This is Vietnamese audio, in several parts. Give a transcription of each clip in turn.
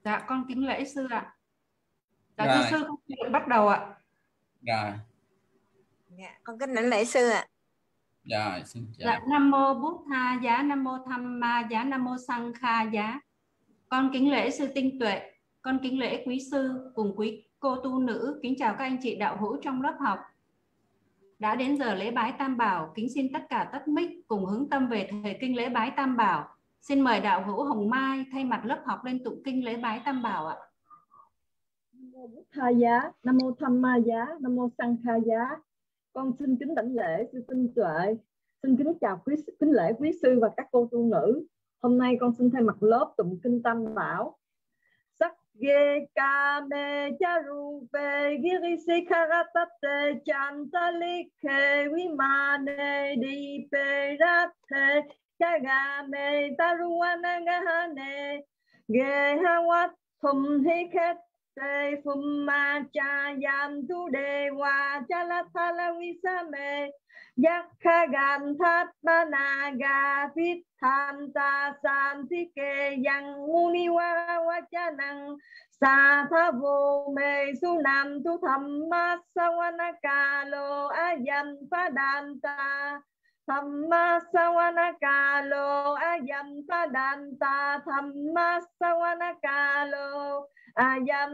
Dạ, con kính lễ sư ạ. Dạ, thưa Rồi, sư, con được bắt đầu ạ. rồi, Dạ, con kính lãnh lễ sư ạ. rồi, xin Dạ, chào. Nam mô Bút Tha Giá, Nam mô Tham Ma Giá, Nam mô Sang Kha Giá. Con kính lễ sư Tinh Tuệ, con kính lễ quý sư cùng quý cô tu nữ, kính chào các anh chị đạo hữu trong lớp học. Đã đến giờ lễ bái Tam Bảo, kính xin tất cả tắt mic cùng hướng tâm về thời kinh lễ bái Tam Bảo. Xin mời đạo hữu Hồng Mai thay mặt lớp học lên tụng kinh lễ bái Tam Bảo ạ. Nam mô Bút Tha Giá, Nam mô Tham Ma Giá, Nam mô Sang Kha Giá. Con xin kính đảnh lễ sư Tinh Tuệ, xin kính chào kính lễ quý sư và các cô tu nữ. Hôm nay con xin thay mặt lớp tụng kinh Tam Bảo. Sắc ghê ca mê cha ru về girisi karatate chantalike vimane di perate kagame taruanagahane ghê hawat thum hiket Tê phum ma cha yam tu đề wa cha la tha la vi sa mê yak kha gan thát ba na ga phít tham ta san thi kê yang muni wa wa cha năng sa tha vô mê su nam tu tham ma sa wa na ca lô a yam pha đan ta tham ma sa wa na ca lô a yam pha đan ta tham ma sa wa na ca lô Ayam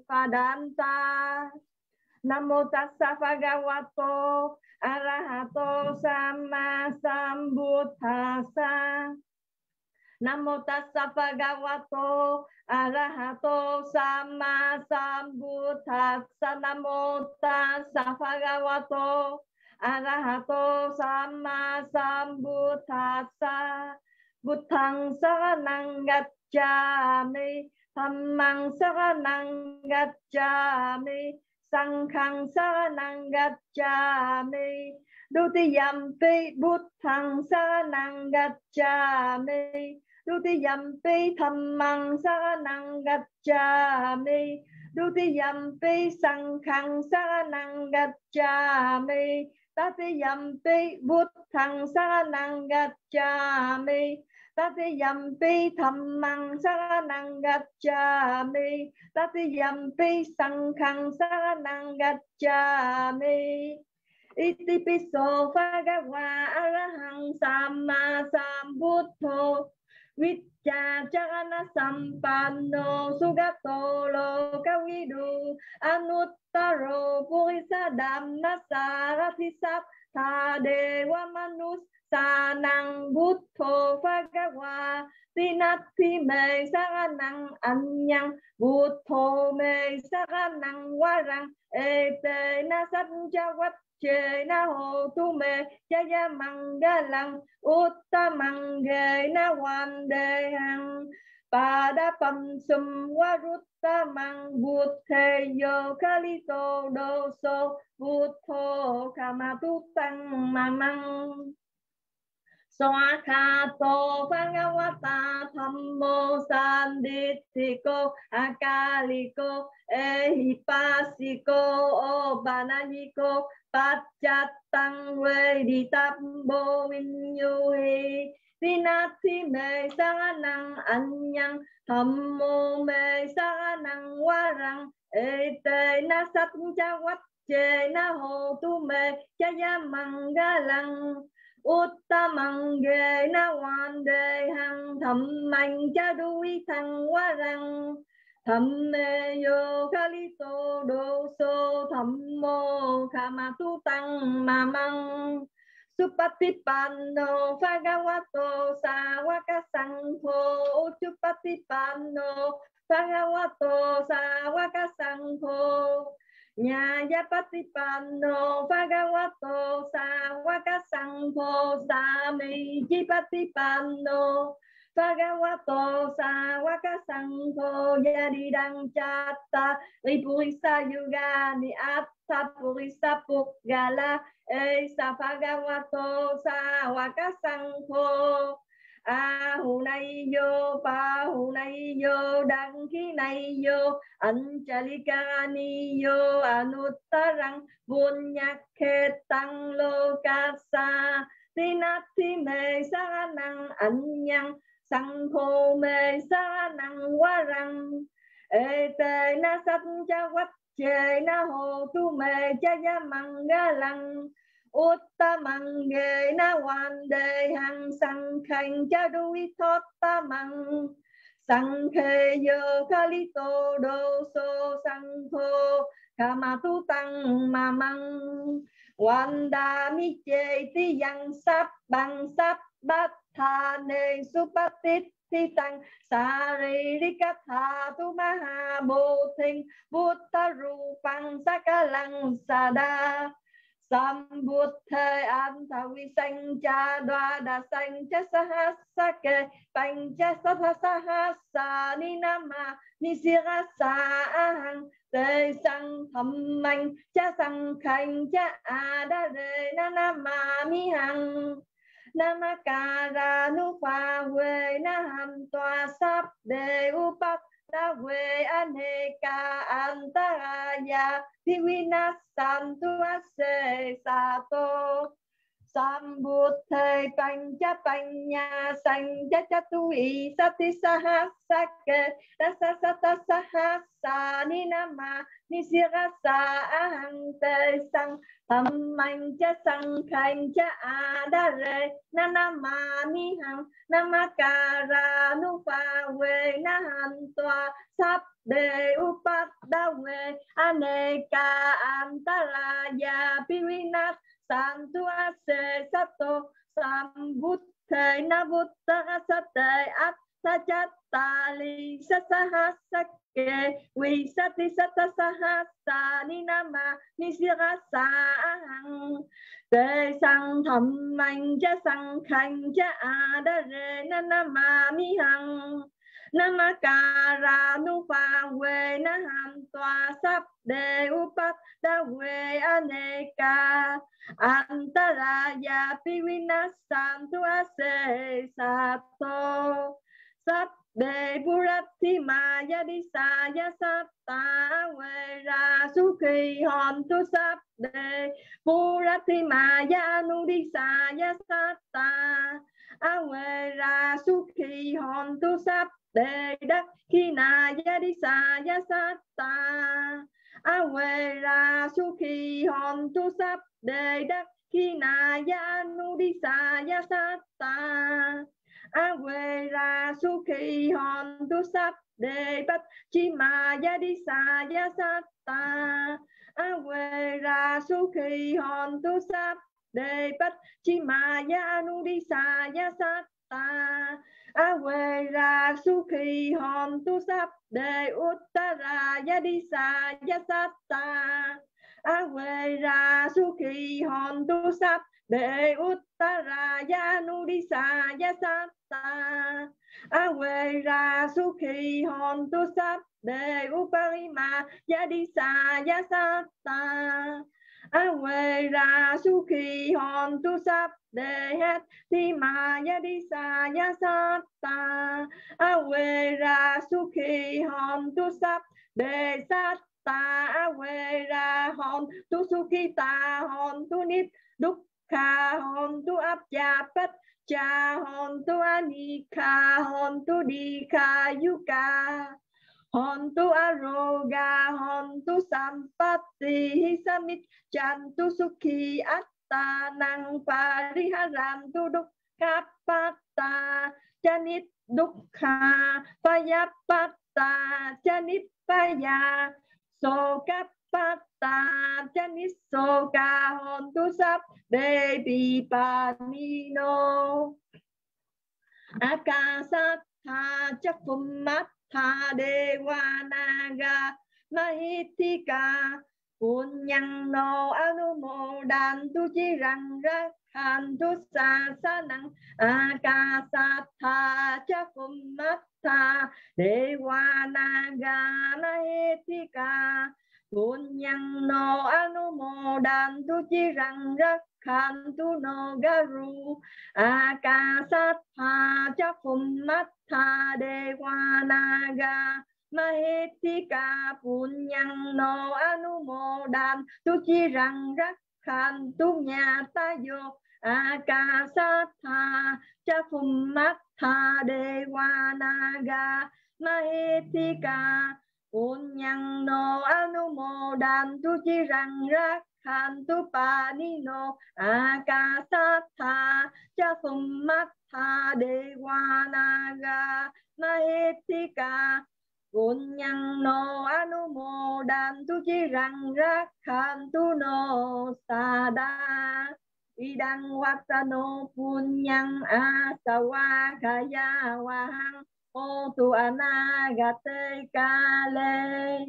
Padanta Namo Tassa Bhagavato Arahato Sama Sambuddhassa Namo Tassa Bhagavato Arahato Sama Sambuddhassa Namo Tassa Bhagavato Arahato Sama Sambuddhassa Buddhang Saranang Gacchami Dhammang saranang gacchami, Sanghang saranang gacchami, Dutiyampi Buddhang saranang gacchami, Dutiyampi Dhammang saranang gacchami, Dutiyampi Sanghang saranang gacchami, Tatiyampi Buddhang saranang gacchami, Tatiyampi Dhammang saranang gacchami, Tatiyampi Sanghang saranang gacchami. Iti piso Bhagava Arahang Samma Sambuddho Vicca Charana Sampanno Sugato Lokavidu Anuttaro Purisa Dhamma Sarati Sattha Dewa Manus Sanang Buddho Bhagava Tinati Me Saranang Anyang Buddho Me Saranang Warang Ete Na Sanjawat Chê Na Hồ Tu Mê Jaya Mangalang Uttamang Ghê Na Hoàn Đề Hằng Padapam Sum Waruttamang Buddhe Yo Kalito Doso Buddho Kamatu Tăng Mamang Swakato Bhagavata Dhammo Sandithiko Akaliko Ehipasiko Obanayiko Pachatang Veditabbo Vinyuhi Vinati Me Saranang Anyang Dhammo Me Saranang Warang Ete Na Satchawat Che Na Ho Tu Me Jaya Mangalang Uttamang Ghê Na Hoàn Đề Hằng Dhammang Chadui Thăng Warang Dhamme Yo Kalito Doso Dhammo Kamatu Tăng Mamang Supatipanno Bhagavato Sawaka Sangho Supatipanno Bhagavato Sawaka Sangho Nyayapatipanno Bhagavato Sawaka Sangho Sami Jipatipanno Bhagavato Sawaka Sangho Yadidang Chatta Ripurisa Yugani Atta Purisa Pukgala Esa Bhagavato Sawaka Sangho Ahunayo Pahunayo Dankinayo Anchalikaniyo Anuttarang Bunyakhetang Lokasa Tinati me saranang anyang Sangho me saranang warang Ete na sat cha wat che na ho tu me cha ya mangalang Uttamang ge na wan de hang sang khanh cha đuôi thoát ta măng sang khe yo kali to do so sang kho kama tu tăng ma măng wanda mi che ti yang sap bang sap bát tha ne supatit ti tăng sa ri ri ka tha tu ma ha bo thinh buddha ru pang sa ka lăng sa đa Sambuddha Antavi Sancha Dvada Sancha Sahasake Pancha Sahasa Ninama Nisirasa Ahang Te Sang Tham Anh Cha Sang Khanh Cha Adare Nanama Mihang Namakara Nupa Huệ Naham Toa Sap De Upat Ta Huệ Aneka Antaraya Tiwinasantu Ase Sato Sambuddha Pancha Panya Sanja Chatui Sati Sahasake Rasasata Sahasa Ninama Nisirasa Ahang Te Sang Tham Anh Cha Sang Khanh Cha Adare Nanama Mihang Namakara Nupa Huệ Nahan Toa Sap De Upada Huệ Aneka Antaraya Pivinat Santu Ase Sato Sambuddha Navuttha Sate Atthajatali Sasahasake Visati Sata Sahasa Ninama Nisirasa Ahang Te Sang Tham Anh Cha Sang Khanh Cha Adare Nanama Mihang Namakara Nupa Huệ Nahan Toa Sap De Upat Da Huệ Aneka Antaraya Pivinasantu Ase Sato Sap De Burati Maya Disaya Satta Huệ Ra Sukhi Hòn Tu Sap De Burati Maya Nudisaya Satta Huệ Ra Sukhi Hòn Tu Sap De Đắc Khi Na Gia Đi Sa Gia Sát Ta Huệ Ra Sukhi Hòn Tu Sap De Đắc Khi Na Gia Nu Đi Sa Gia Sát Ta Huệ Ra Sukhi Hòn Tu Sap De Bách Chi Ma Gia Đi Sa Gia Sát Ta Huệ Ra Sukhi Hòn Tu Sap De Bách Chi Ma Gia Nu Đi Sa Gia Sát Ta Huệ Ra Sukhi Hòn Tu Sap De Uttara Yadi Sa Yasata Huệ Ra Sukhi Hòn Tu Sap De Uttara Yanudi Sa Yasata Huệ Ra Sukhi Hòn Tu Sap De Uparima Yadi Sa Yasata Huệ Ra Sukhi Hòn Tu Sap De Het Thi Ma Yadi Sa Yasata Huệ Ra Sukhi Hòn Tu Sap De Sát Ta Huệ Ra Hòn Tu Sukhi Ta Hòn Tu Nip Đúc Kha Hòn Tu Áp Cha Pách Cha Hòn Tu Anika Hòn Tu Đi Kha Yuka Hòn Tu Aroga Hòn Tu Sampati Hisamit Chan Tu Sukhi Atta Nang Pariharam Tu Dukkapata Chanit Dukkha Payapata Chanit Paya Sokapata Chanit Soka Hòn Tu Sap Devi Panino Akasatha Chakfumatha Devanaga Mahitika Punyang no Anumodan Tu Chirang Rakhan Tu Sasanang Akasatha Chakfumatha Devanaga Mahitika Punyang no Anumodan Tu Chirang Rakhan Tu no Garu Akasatha Chakfumatha Devanaga Mahitika Punyang no Anumodan Tu Chirang Rakhan Tu Nhà Ta Yo Akasatha cha phummatha devanaga mahetika punyang no anumodantu chirang rakhantu panino Akasatha cha phummatha devanaga mahetika punyang no anumodantu chirang rakhantu no sada idang watano punyang asawakaya wahang otu anagate kale.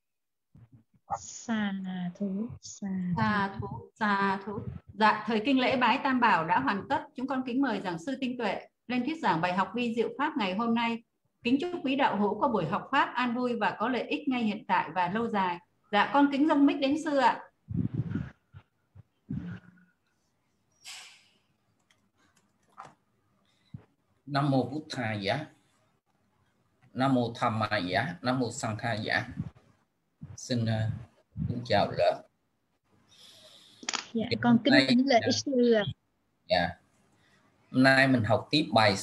Xà thú. Xà thú. Dạ, thời kinh lễ bái Tam Bảo đã hoàn tất. Chúng con kính mời giảng sư Tinh Tuệ lên thuyết giảng bài học vi diệu pháp ngày hôm nay. Kính chúc quý đạo hữu có buổi học pháp an vui và có lợi ích ngay hiện tại và lâu dài. Dạ, con kính dâng mic đến sư ạ. Nam mô Bụt Thầy giá, Nam mô Tham Ma giá, Nam mô Sang Kha giá. Xin chào lớp. Dạ, con kính kính lễ sư ạ. Dạ. Hôm nay mình học tiếp bài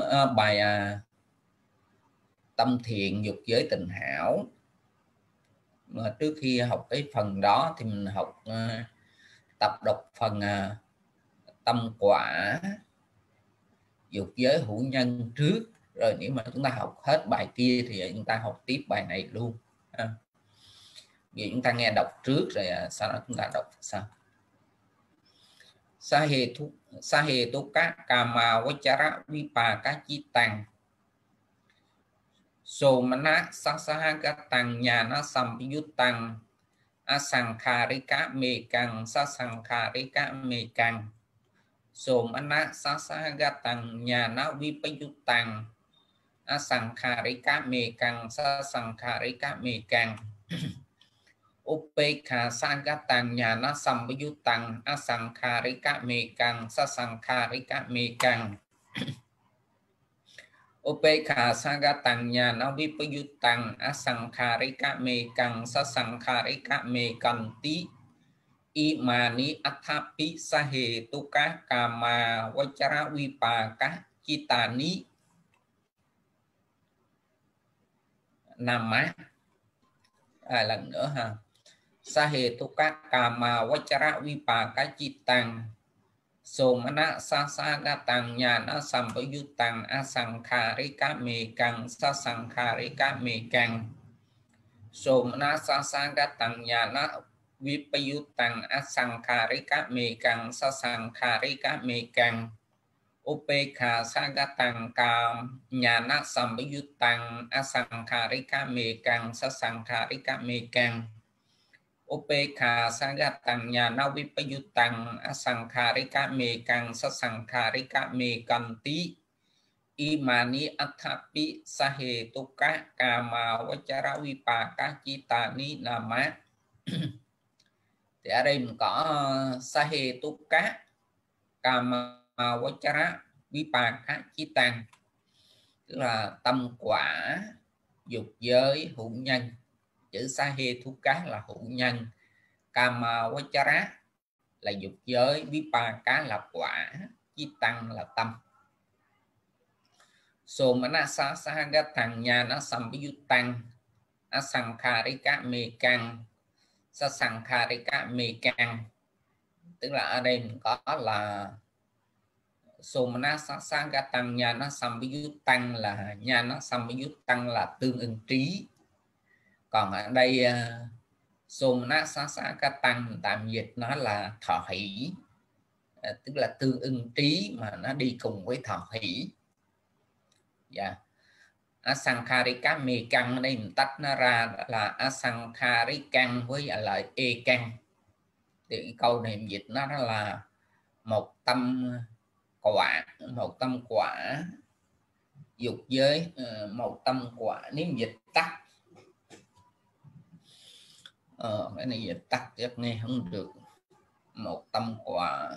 tâm thiện dục giới tịnh hảo. Mà trước khi học cái phần đó thì mình học tập đọc phần tâm quả dục giới hữu nhân trước, rồi nếu mà chúng ta học hết bài kia thì chúng ta học tiếp bài này luôn. Vì chúng ta nghe đọc trước rồi sau đó chúng ta đọc sau. Sa hê tu các kama vachara vipaka chitang somana sasahagatang nhana sampyutang asankharika mekang sasankharika mekang somana sasahagatang nhana vipayutang asankharika mekang sasankharika mekang Upekha sagatang nhana sampayutang asankharika mekang sasankharika mekang Upekha sagatang nhana vipayutang asankharika mekang sasankharika mekanti imani athapi sahe tuka kama vachara vipaka chitani nama. Lần nữa ha. Sahe tuka kama vachara vipaka chitang somana sasagatang nhana sampayutang asankharika mekang sasankharika mekang somana sasagatang nhana vipayutang asankharika mekang sasankharika mekang Upekha sagatang kam nhana sampayutang asankharika mekang sasankharika mekang Upekha sagatang nhana vipayutang asankharika mekang sasankharika mekanti imani athapi sahe tuka kama vachara vipaka chitani nama. Thì ở đây mình có sahe tuka kama vachara vipaka chitang, tức là tâm quả dục giới hữu nhân. Chữ sahe thuka là hữu nhân, kama vachara là dục giới, vipaka là quả, chitang là tâm. Somana sasagatang nhana sampayutang asankharika mekang sasankharika mekang, tức là ở đây mình có là somana sasagatang nhana sampayutang là nhana sampayutang là tương ưng trí. Còn ở đây somana sasagatang tạm dịch nó là thọ hỷ, tức là tương ưng trí mà nó đi cùng với thọ hỷ. Dạ. Asankharika mekang ở đây mình tách nó ra là asankharikang với lại ekang. Thì câu này mình dịch nó là một tâm quả dục giới, một tâm quả. Nếu dịch tắt cái này dịch tắt chắc nghe không được. Một tâm quả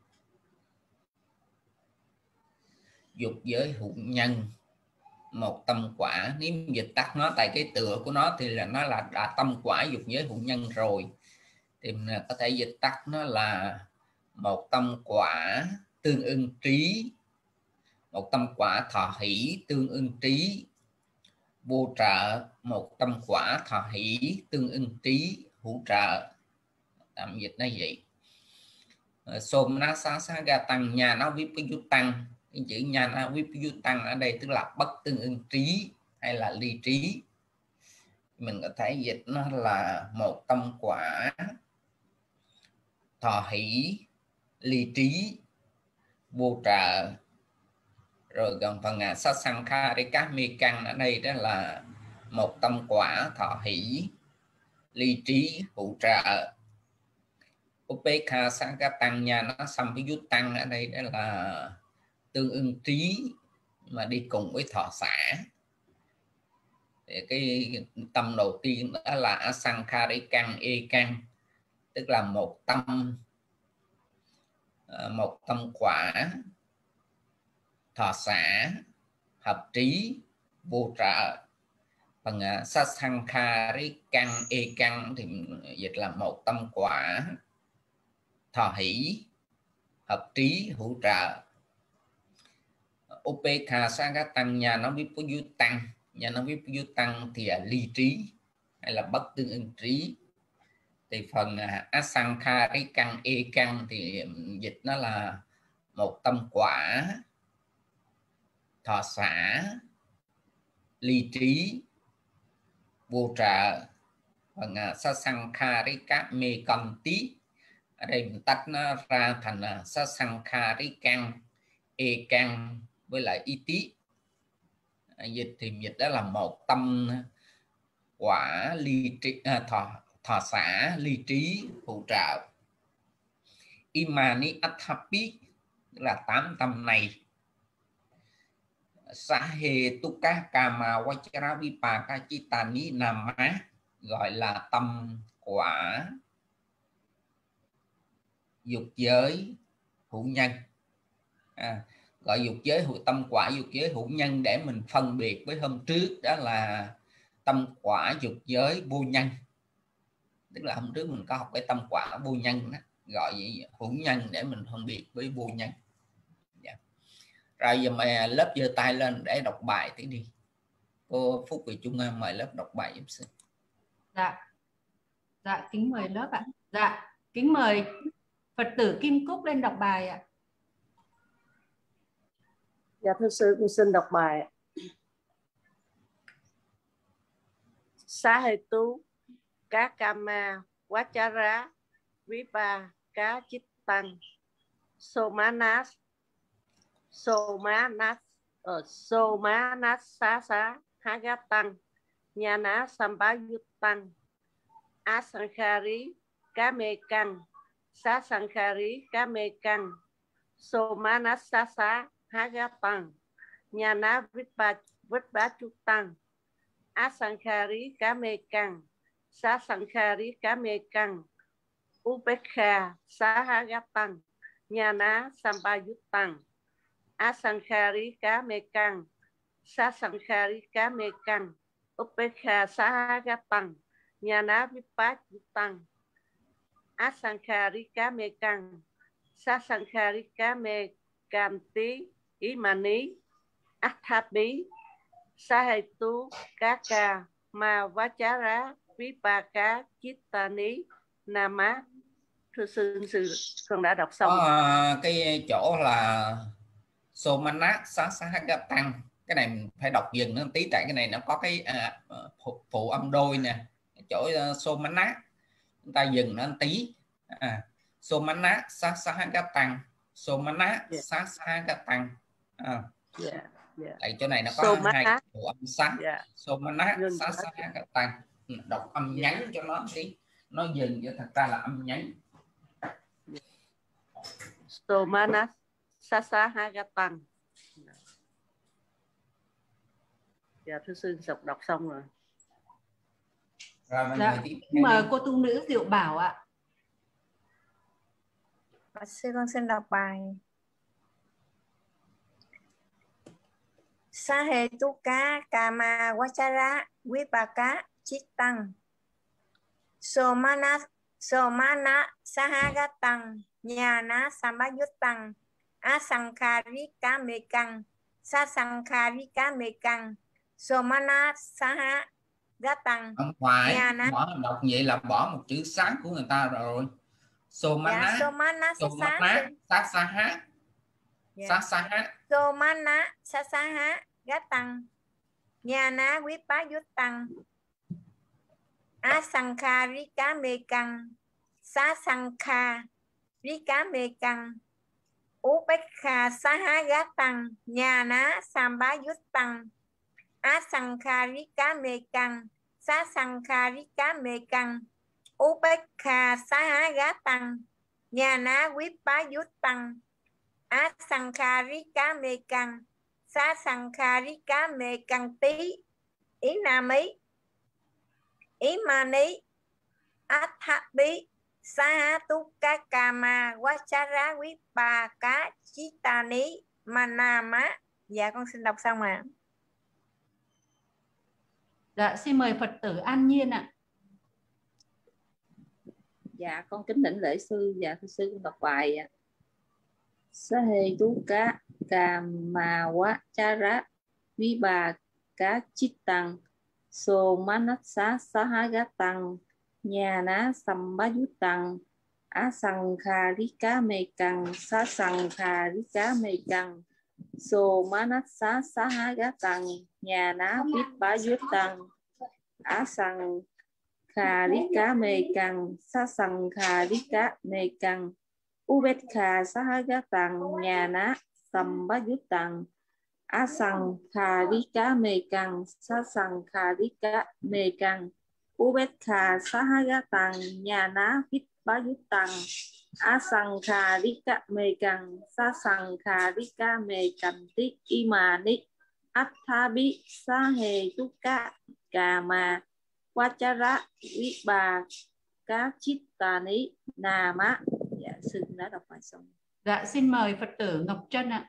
dục giới hữu nhân, một tâm quả. Nếu dịch tắt nó tại cái tựa của nó thì là nó là đã tâm quả dục giới hữu nhân rồi, thì mình có thể dịch tắt nó là một tâm quả tương ưng trí, một tâm quả thọ hỷ tương ưng trí, vô trợ một tâm quả thọ hỷ tương ưng trí hữu trợ. Tạm dịch là vậy. Somanasasagatang Nhana Vipayutang, cái chữ Nhana Vipayutang ở đây tức là bất tương ưng trí hay là ly trí. Mình có thể dịch nó là một tâm quả thọ hỷ ly trí vô trợ. Rồi gần phần Sasankharika mê căn ở đây đó là một tâm quả thọ hỷ ly trí hữu trợ. Upekha Sagatang Nhana Sampayutang ở đây đó là tương ưng trí mà đi cùng với thọ xả. Cái tâm đầu tiên đó là Asankharikang Ekang, tức là một tâm quả thọ xả hợp trí vô trợ. Phần Sasankharikang Ekang thì dịch là một tâm quả thọ hỷ hợp trí hữu trợ. Upekha Sagatang Nhana Vipayutang, Nhana Vipayutang thì ly trí hay là bất tương ưng trí. Thì phần Asankharikang Ekang thì dịch nó là một tâm quả thọ xả ly trí vô trợ. Phần Sasankharika mê căn tí, ở đây mình tách nó ra thành Sasankharikang Ekang với lại y tí. Dịch thì dịch đó là một tâm quả ly trí, thọ xả ly trí hữu trợ. Imani Athapi là 8 tâm này. Sahetuka Kama Vajra Vipaka Chitani Nama gọi là tâm quả dục giới hữu nhân. Gọi dục giới tâm quả dục giới hữu nhân để mình phân biệt với hôm trước đó là tâm quả dục giới vô nhân. Tức là hôm trước mình có học cái tâm quả vô nhân đó, gọi vậy hữu nhân để mình phân biệt với vô nhân. Rồi giờ mày lớp giơ tay lên để đọc bài tí đi. Cô Phúc Vị Trung mời lớp đọc bài giúp xin. Dạ kính mời lớp ạ. Dạ kính mời Phật tử Kim Cúc lên đọc bài ạ. Dạ thưa sư, con xin đọc bài. Sahetu Kakama Vajra Vipaka Chittang Somanasasa Hagatang Nhana Sampayutang Asankhari Kamekang Sasankhari Kamekang Somanasasa Hagatang Nhana Vipachutang Asankhari Kamekang Sasankhari Kamekang Upekha Sahagatang Nhana Sampayutang Asankhari Kamekang Sasankhari Kamekang Upekha Sahagatang Nhana Vipachutang Asankhari Kamekang Sasankhari Kamekang Tí Imani Athapi Sahetu Kaka Ma Vajra Vipaka Chittani Nama. Thưa sư con đã đọc xong. Cái chỗ là Somanat Sasagatang, cái này mình phải đọc dừng nó tí, tại cái này nó có cái phụ âm đôi nè. Chỗ Somanat chúng ta dừng nó tí. Somanat Sasagatang, Somanat Sasagatang. Tại chỗ này nó có hai phụ âm sát. Somanat Sasagatang. Đọc âm nhấn cho nó tí, nó dừng cho thật ra là âm nhấn. Somanat Sasagatang. Dạ thưa sư đọc xong rồi. Mời cô tu nữ Diệu Bảo ạ. Sư con xin đọc bài. Sahetuka Kama Vajra Vipaka Chittang Somana Sahagatang Nyana Sambayutang Asankharika Mekang Sasankharika Mekang Somana Sahagatang Không phải, Nyana. đọc vậy là bỏ một chữ sát của người ta rồi. Somana, Somana Sasaha, Sasaha, Somana Sasaha Gatang Nyana Vipayutang Asankharika Mekang Sasankharika Mekang Upekha Sahagatang Nyana Sambayutang Asankharika Mekang Sasankharika Mekang Upekha Sahagatang Nyana Vipayutang Asankharika Mekang Sasankharika Mekang Tí Ý Nam Ý Ý Mani Athabi Sahatuka Kama Vachara Vipaka Chitani Manama. Dạ con xin đọc xong ạ. Dạ xin mời Phật tử An Nhiên ạ. Dạ con kính đảnh lễ sư. Dạ thưa sư con đọc bài ạ. Sahetuka Kamawachara Vibaka Chitang Somanassa Sahagatang Nyana Sambayutang Asankharika Mekang Sasankharika Mekang Somanassa Sahagatang Nyana Vipayutang Asankharika Mekang Sasankharika Mekang Ubekha Sahagatang Nyana Sambayutang Asankharika Mekang Sasankharika Mekang Ubekha Sahagatang Nyana Vipayutang Asankharika Mekang Sasankharika Mekang Tí Imani Athabi Sahetuka Kama Vachara Vibaka Chitani Nama. Dạ sư đã đọc bài xong. Dạ xin mời Phật tử Ngọc Trân ạ.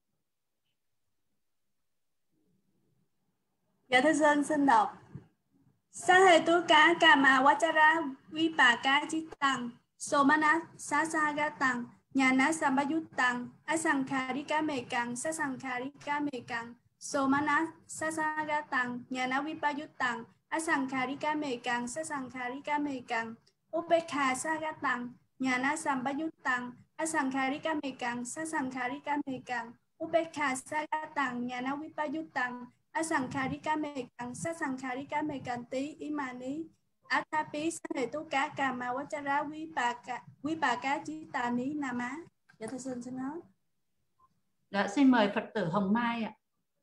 Dạ thưa sư xin đọc. Sahetuka Kama Vachara Vipaka Chitang Somana Sasagatang Nyana Sambayutang Asankharika Mekang Sasankharika Mekang Somana Sasagatang Nyana Vipayutang Asankharika Mekang Sasankharika Mekang Upekha Sahagatang Nyana Sambayutang Asankharika Mekang Sasankharika Mekang Upekha Sahagatang Nyana Vipayutang Asankharika Mekang Sasankharika Mekang Tí Imani Athapi Sahetuka Kama Vachara Vipaka Chitani Nama. Dạ thưa sư xin hết. Dạ xin mời Phật tử Hồng Mai ạ.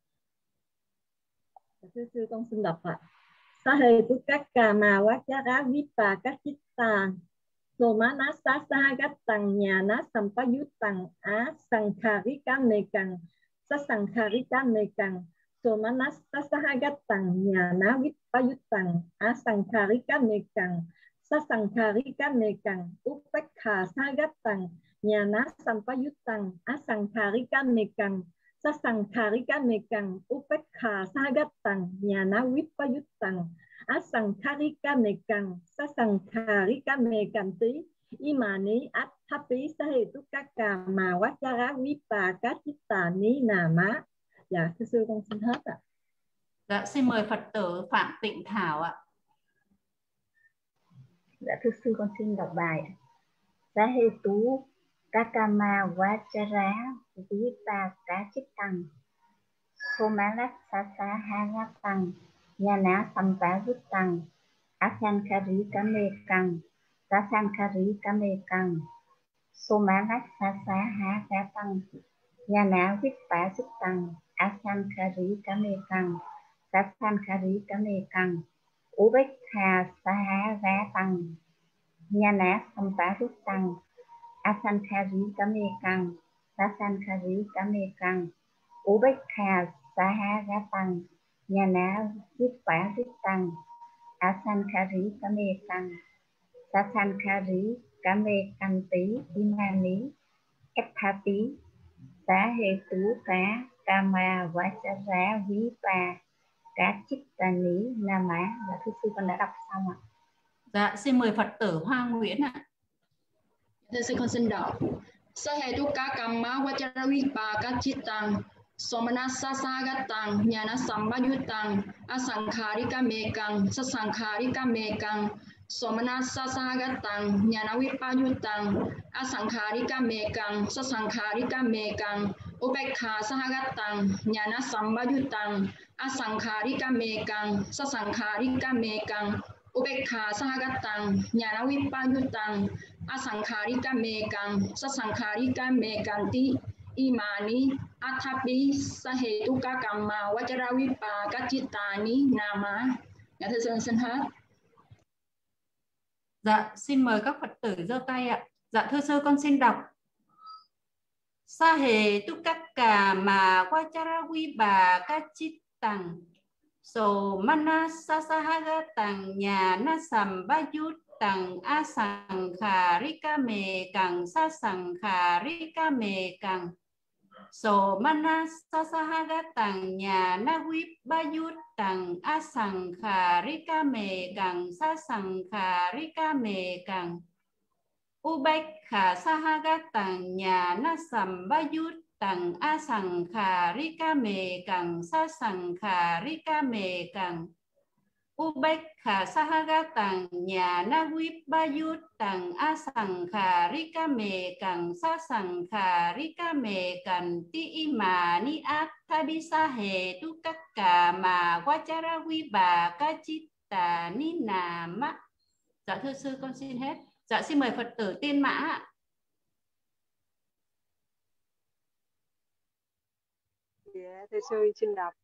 Sư con xin đọc ạ. Sahetuka Kama Vachara Vipaka Chitani Somanassa Sahagatang Nyana Sampayutang Asankharika Mekang Sasankharika Mekang Somanassa Sahagatang Nyana Vipayutang Asankharika Mekang Sasankharika Mekang Upekha Sahagatang Nyana Sampayutang Asankharika Mekang Sasankharika Mekang Upekha Sahagatang Nyana Vipayutang Asankharika Mekang Sasankharika Mekang Tí Imani Athapi Sahetuka Kama Vachara Vipaka Chitani Nama. Dạ thưa sư con xin hết ạ. Dạ xin mời Phật tử Phạm Tịnh Thảo ạ. Dạ thưa sư con xin đọc bài. Sahetu Kakama Vachara Vipaka Chitang Somanas Sasahagatang Nyana Sampayutang Asankharika Mekang Sasankharika Mekang Somanas Sasahagatang Nyana Vipayutang Asankharika Mekang Sasankharika Mekang Ubekha Sahagatang Nyana Sampayutang Asankharika Mekang Sasankharika Mekang Ubekha Sahagatang Nyana Vipayutang Asankharika Mekang Sasankharika Mekang Tí Imani Athapi Sahetuka Kama Vachara Vipaka Chitani Nama. Là thưa sư con đã đọc xong ạ. Dạ, xin mời Phật tử Hoa Nguyễn ạ. Thưa sư, con xin đọc. Sahetuka Kamma Vajravipa Kachitang Somanasa Sagatang Nhana Sambayutang Asankharika Mekang Sasankharika Mekang Somanasa Sagatang Nhana Vipayutang Asankharika Mekang Sasankharika Mekang Upekha Sagatang Nhana Sambayutang Asankharika Mekang Sasankharika Mekang Upekha Sagatang Nhana Vipayutang Asankharika Mekang Sasankharika Mekanti Imani Athapi Sahetuka Kamma Vajravipa Kachitani Nama. Dạ thưa sư, xin hết. Dạ, xin mời các Phật tử giơ tay ạ. Dạ thưa sư, con xin đọc. Sahetuka Kamma Vajravipa Kachitang Somana Sasahagatang Nhana Sambayutang Asankharika Mekang Sasankharika Mekang Somana Sasahagatang Nhana Vipayutang Asankharika Mekang Sasankharika Mekang Ubekha Sahagatang Nhana Sambayutang Asankharika Mekang Sasankharika Mekang Ubekha Sahagatang Nhana Vipayutang Asankharika Mekang Sasankharika Mekang Ti Imani Athabisa Hetuka Kamma Vajravipa Kachitani Nama. Dạ thưa sư, con xin hết. Dạ xin mời Phật tử Tiên Mã ạ. Dạ thưa sư, xin đọc.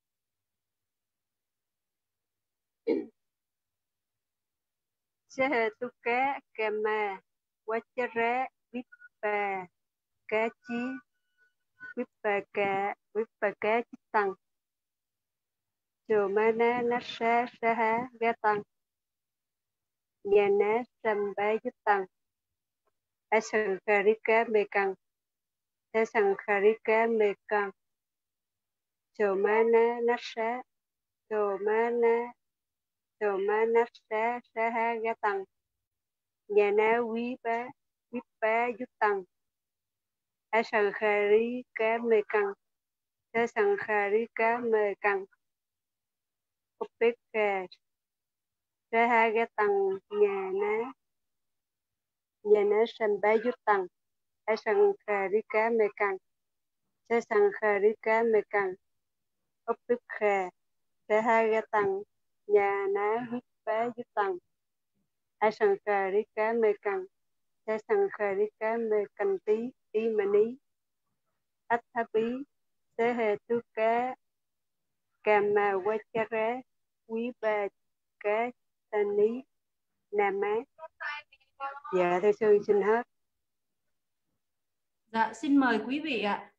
Sahetuka Kamma Vajravipa Kachitang Somana Nasa Sahagatang Nhana Sambayutang Asankharika Mekang Sasankharika Mekang Somana Nasa Sahagatang Nhana Vipayutang Asankharika Mekang Sasankharika Mekang Upekha Sahagatang Nhana Sambayutang Asankharika Mekang Sasankharika Mekang Upekha Sahagatang Nhana Vipayutang Asankharika Mekang Sasankharika Mekanti Imani Athapi Sahetuka Kamma Vajravipa Kachitani Nama. Dạ thưa sư, xin hết. Dạ xin mời quý vị ạ.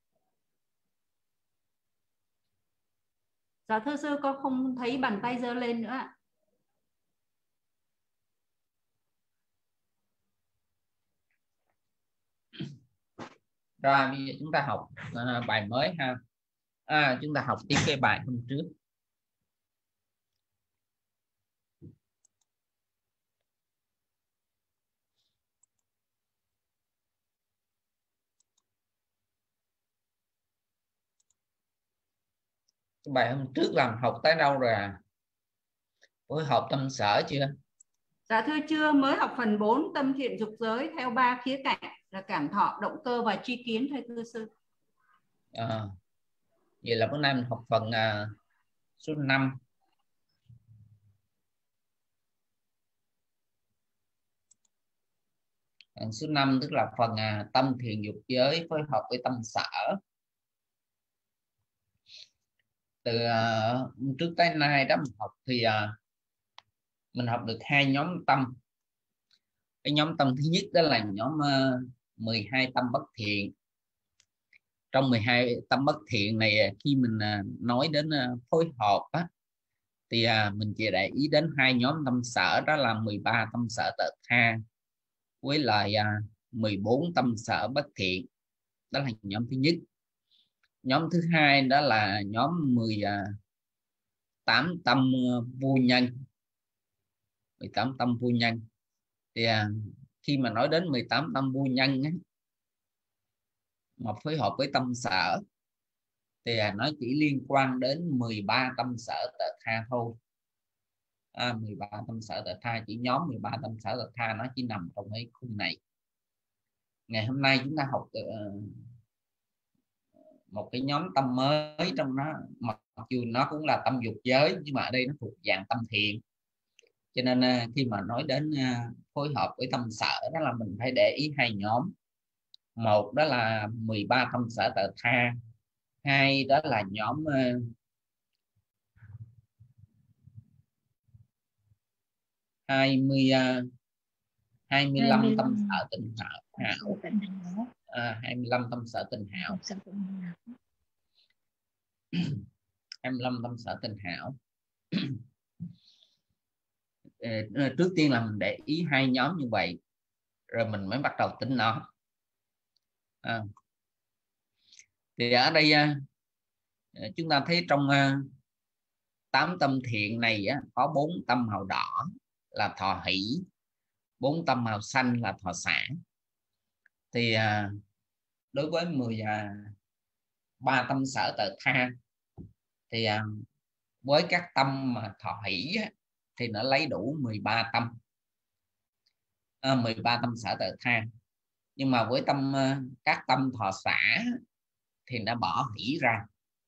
Dạ thưa sư, con không thấy bàn tay giơ lên nữa ạ. Rồi bây giờ chúng ta học bài mới ha. Chúng ta học tiếp cái bài hôm trước. Cái bài hôm trước làm học tới đâu rồi à? Phối hợp tâm sở chưa? Dạ thưa chưa, mới học phần 4 tâm thiện dục giới theo 3 khía cạnh là cảm thọ, động cơ và tri kiến thôi thưa sư. Vậy là bữa nay mình học phần số 5. Phần số 5 tức là phần tâm thiện dục giới phối hợp với tâm sở. Từ trước tới nay đó mình học thì mình học được 2 nhóm tâm. Cái nhóm tâm thứ nhất đó là nhóm 12 tâm bất thiện. Trong 12 tâm bất thiện này, khi mình nói đến phối hợp á, thì mình chỉ để ý đến 2 nhóm tâm sở, đó là 13 tâm sở tự tha với lại 14 tâm sở bất thiện. Đó là nhóm thứ nhất. Nhóm thứ hai đó là nhóm 18 tâm vô nhân, 18 tâm vô nhân. Thì khi mà nói đến 18 tâm vô nhân á, mà phối hợp với tâm sở thì nó chỉ liên quan đến 13 tâm sở tợ tha thôi. 13 tâm sở tợ tha, chỉ nhóm 13 tâm sở tợ tha nó chỉ nằm trong cái khung này. Ngày hôm nay chúng ta học một cái nhóm tâm mới trong nó, mặc dù nó cũng là tâm dục giới nhưng mà ở đây nó thuộc dạng tâm thiện. Cho nên khi mà nói đến phối hợp với tâm sở đó là mình phải để ý hai nhóm. Một đó là 13 tâm sở tợ tha, hai đó là nhóm 25 tâm sở tình hảo. 25 tâm sở tình hảo. 25 tâm sở tình hảo. Trước tiên là mình để ý hai nhóm như vậy rồi mình mới bắt đầu tính nó. Thì ở đây chúng ta thấy trong 8 tâm thiện này có 4 tâm màu đỏ là thọ hỷ, 4 tâm màu xanh là thọ xả. Thì đối với 13 tâm sở tợ tha thì với các tâm mà thọ hỷ thì nó lấy đủ 13 tâm, 13 tâm sở tợ tha. Nhưng mà với các tâm thọ xả thì nó bỏ hỷ ra,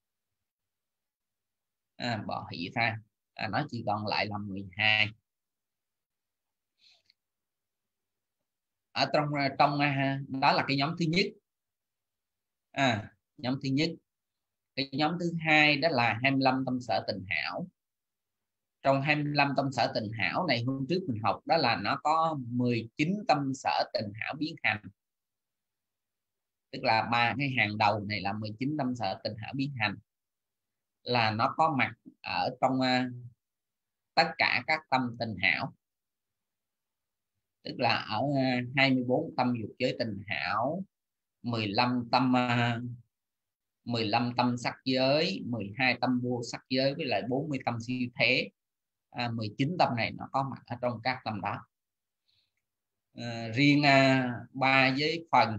bỏ hỷ ra, nó chỉ còn lại là 12. Ở trong đó là cái nhóm thứ nhất. Nhóm thứ nhất. Cái nhóm thứ hai đó là 25 tâm sở tình hảo. Trong 25 tâm sở tình hảo này hôm trước mình học đó là nó có 19 tâm sở tình hảo biến hành. Tức là 3 cái hàng đầu này là 19 tâm sở tình hảo biến hành, là nó có mặt ở trong tất cả các tâm tình hảo. Tức là ở 24 tâm dục giới tình hảo, 15 tâm sắc giới, 12 tâm vô sắc giới với lại 40 tâm siêu thế. 19 tâm này nó có mặt ở trong các tâm đó. Riêng 3 giới phần,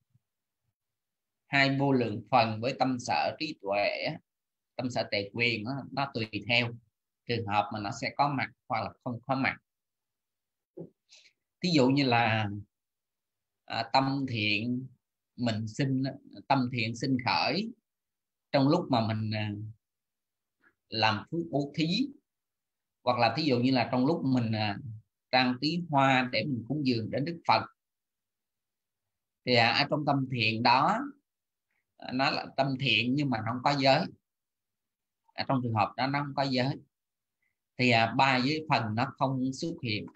2 vô lượng phần với tâm sở trí tuệ, tâm sở tề quyền, nó tùy theo trường hợp mà nó sẽ có mặt hoặc là không có mặt. Ví dụ như là tâm thiện mình tâm thiện sinh khởi trong lúc mà mình làm phước bố thí, hoặc là thí dụ như là trong lúc mình trang trí hoa để mình cúng dường đến Đức Phật, thì ở trong tâm thiện đó nó là tâm thiện nhưng mà nó không có giới. Trong trường hợp đó nó không có giới thì 3 giới phần nó không xuất hiện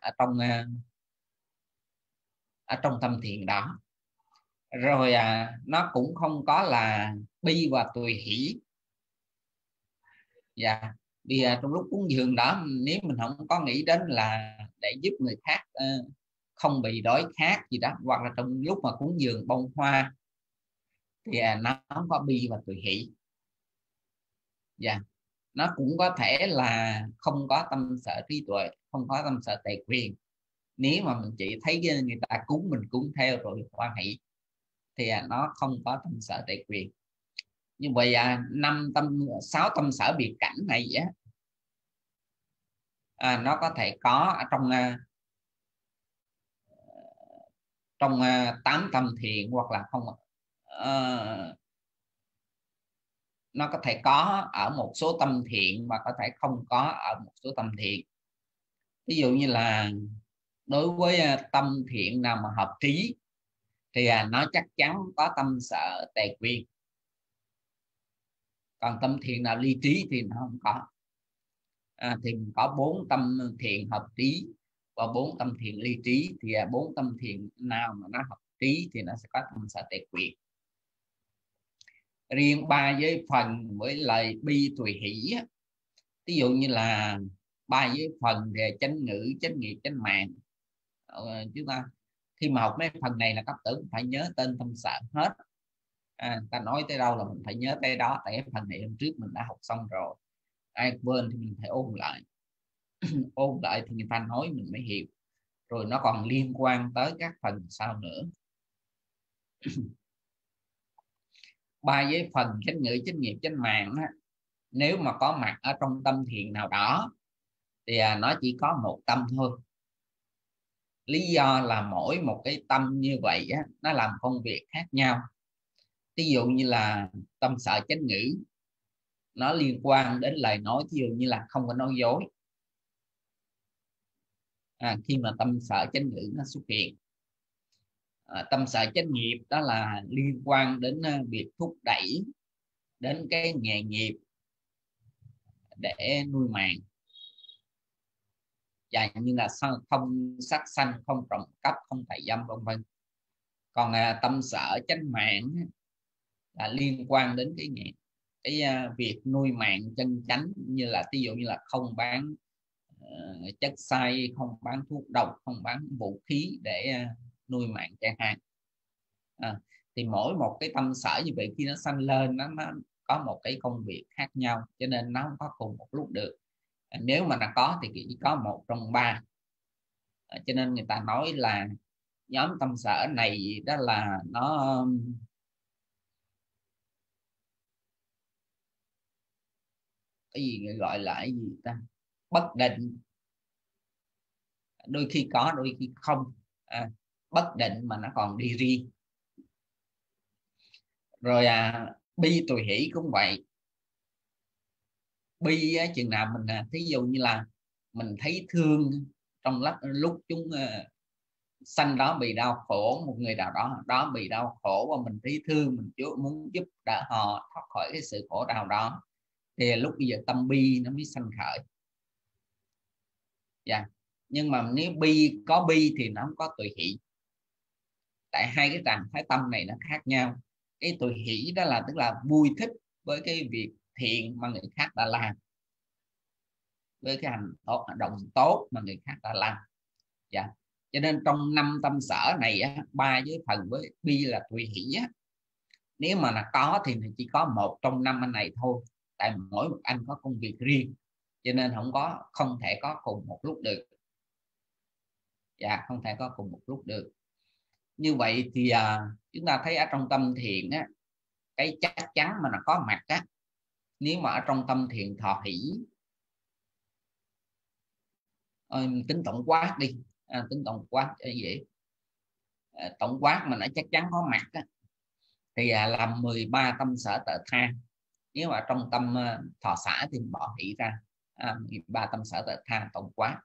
ở trong tâm thiện đó. Rồi nó cũng không có là bi và tùy hỷ. Vì trong lúc cúng dường đó, nếu mình không có nghĩ đến là để giúp người khác không bị đói khát gì đó, hoặc là trong lúc mà cúng dường bông hoa thì nó không có bi và tùy hỷ. Nó cũng có thể là không có tâm sở trí tuệ, không có tâm sở tề quyền. Nếu mà mình chỉ thấy người ta cúng mình cúng theo rồi hoan hỷ thì nó không có tâm sở tề quyền. Như vậy 6 tâm sở biệt cảnh này nó có thể có ở trong 8 tâm thiện, hoặc là không, nó có thể có ở một số tâm thiện mà có thể không có ở một số tâm thiện. Ví dụ như là đối với tâm thiện nào mà hợp trí thì nó chắc chắn có tâm sở tề quyền. Còn tâm thiện nào ly trí thì nó không có. Thì có 4 tâm thiện hợp trí và 4 tâm thiện ly trí, thì 4 tâm thiện nào mà nó hợp trí thì nó sẽ có tâm sở tề quyền. Riêng 3 giới phần với lời bi tùy hỷ, ví dụ như là 3 giới phần về chánh ngữ, chánh nghiệp, chánh mạng, chúng ta khi mà học mấy phần này là các tử phải nhớ tên tâm sở hết. Ta nói tới đâu là mình phải nhớ tới đó, tại cái phần này hôm trước mình đã học xong rồi, ai quên thì mình phải ôn lại. ôn lại thì người ta nói mình mới hiểu. Rồi nó còn liên quan tới các phần sau nữa. 3 giới phần chánh ngữ, chánh nghiệp, chánh mạng á, nếu mà có mặt ở trong tâm thiền nào đó thì nó chỉ có một tâm thôi. Lý do là mỗi một cái tâm như vậy á, nó làm công việc khác nhau. Ví dụ như là tâm sở chánh ngữ, nó liên quan đến lời nói, ví dụ như là không có nói dối. Khi mà tâm sở chánh ngữ nó xuất hiện. Tâm sở chánh nghiệp đó là liên quan đến việc thúc đẩy đến cái nghề nghiệp để nuôi mạng, và như là không sát sanh, không trộm cắp, không tà dâm, vân vân. Còn tâm sở chánh mạng là liên quan đến cái việc nuôi mạng chân chánh, như là ví dụ như là không bán chất xay, không bán thuốc độc, không bán vũ khí để nuôi mạng chẳng hạn. Thì mỗi một cái tâm sở như vậy khi nó sanh lên, nó có một cái công việc khác nhau, cho nên nó không có cùng một lúc được. Nếu mà nó có thì chỉ có một trong 3. Cho nên người ta nói là nhóm tâm sở này đó là nó cái gì gọi là cái gì ta, bất định, đôi khi có đôi khi không. Bất định mà nó còn đi riêng. Rồi bi tùy hỷ cũng vậy. Bi chừng nào mình thí dụ như là mình thấy thương trong lúc chúng sanh đó bị đau khổ, một người nào đó bị đau khổ, và mình thấy thương, mình muốn giúp đỡ họ thoát khỏi cái sự khổ đau đó, thì lúc bây giờ tâm bi nó mới sanh khởi. Nhưng mà nếu có bi thì nó không có tùy hỷ. Tại hai cái trạng thái tâm này nó khác nhau. Cái tùy hỷ đó là tức là vui thích với cái việc thiện mà người khác đã làm, với cái hành động tốt mà người khác đã làm. Cho nên trong 5 tâm sở này 3 giới phần với bi là tùy hỷ nếu mà là có thì chỉ có một trong 5 anh này thôi. Tại mỗi một anh có công việc riêng, cho nên không thể có cùng một lúc được. Không thể có cùng một lúc được. Như vậy thì chúng ta thấy ở trong tâm thiền cái chắc chắn mà nó có mặt nếu mà ở trong tâm thiền thọ hỷ, tính tổng quát đi, tính tổng quát cho dễ. Tổng quát mà nó chắc chắn có mặt thì làm 13 tâm sở tự tha. Nếu mà trong tâm thọ xã thì bỏ hỷ ra, 13 tâm sở tự tha tổng quát.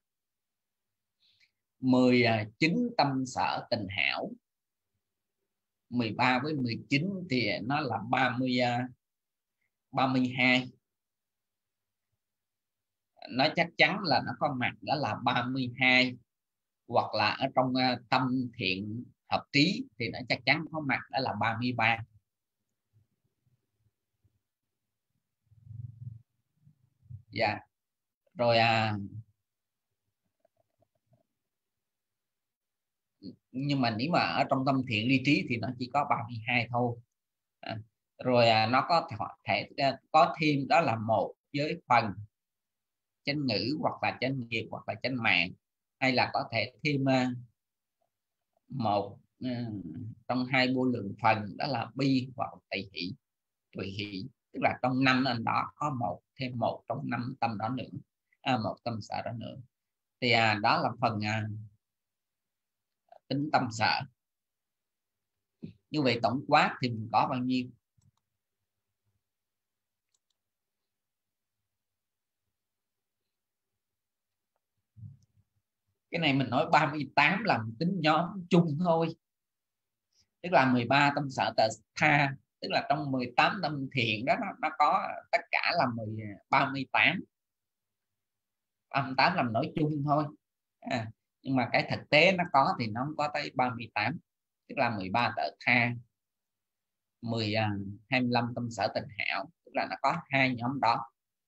19 tâm sở tình hảo. 13 với 19 thì nó là 32. Nó chắc chắn là nó có mặt đó là 32, hoặc là ở trong tâm thiện hợp trí thì nó chắc chắn có mặt đó là 33. Rồi nhưng mà nếu mà ở trong tâm thiện ly trí thì nó chỉ có 32 thôi. Rồi nó có thể có thêm đó là một giới phần chánh ngữ, hoặc là chánh nghiệp, hoặc là chánh mạng, hay là có thể thêm một trong 2 vô lượng phần đó là bi hoặc tùy hỷ. Tức là trong 5 anh đó có thêm một trong 5 tâm đó nữa, một tâm sở đó nữa. Thì đó là phần tính tâm sở. Như vậy tổng quát thì mình có bao nhiêu? Cái này mình nói 38 là tính nhóm chung thôi. Tức là 13 tâm sở tự tha, tức là trong 18 tâm thiện đó nó có tất cả là 38. 38 là mình nói chung thôi. Nhưng mà cái thực tế nó có thì nó không có tới 38. Tức là 13 tự tha, 25 tâm sở tình hảo, tức là nó có 2 nhóm đó.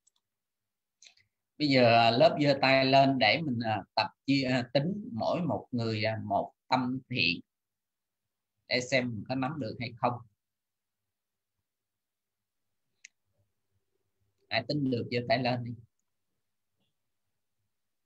Bây giờ lớp giơ tay lên để mình tập tính mỗi một người một tâm thiện để xem mình có nắm được hay không. Hãy tính được giơ tay lên đi.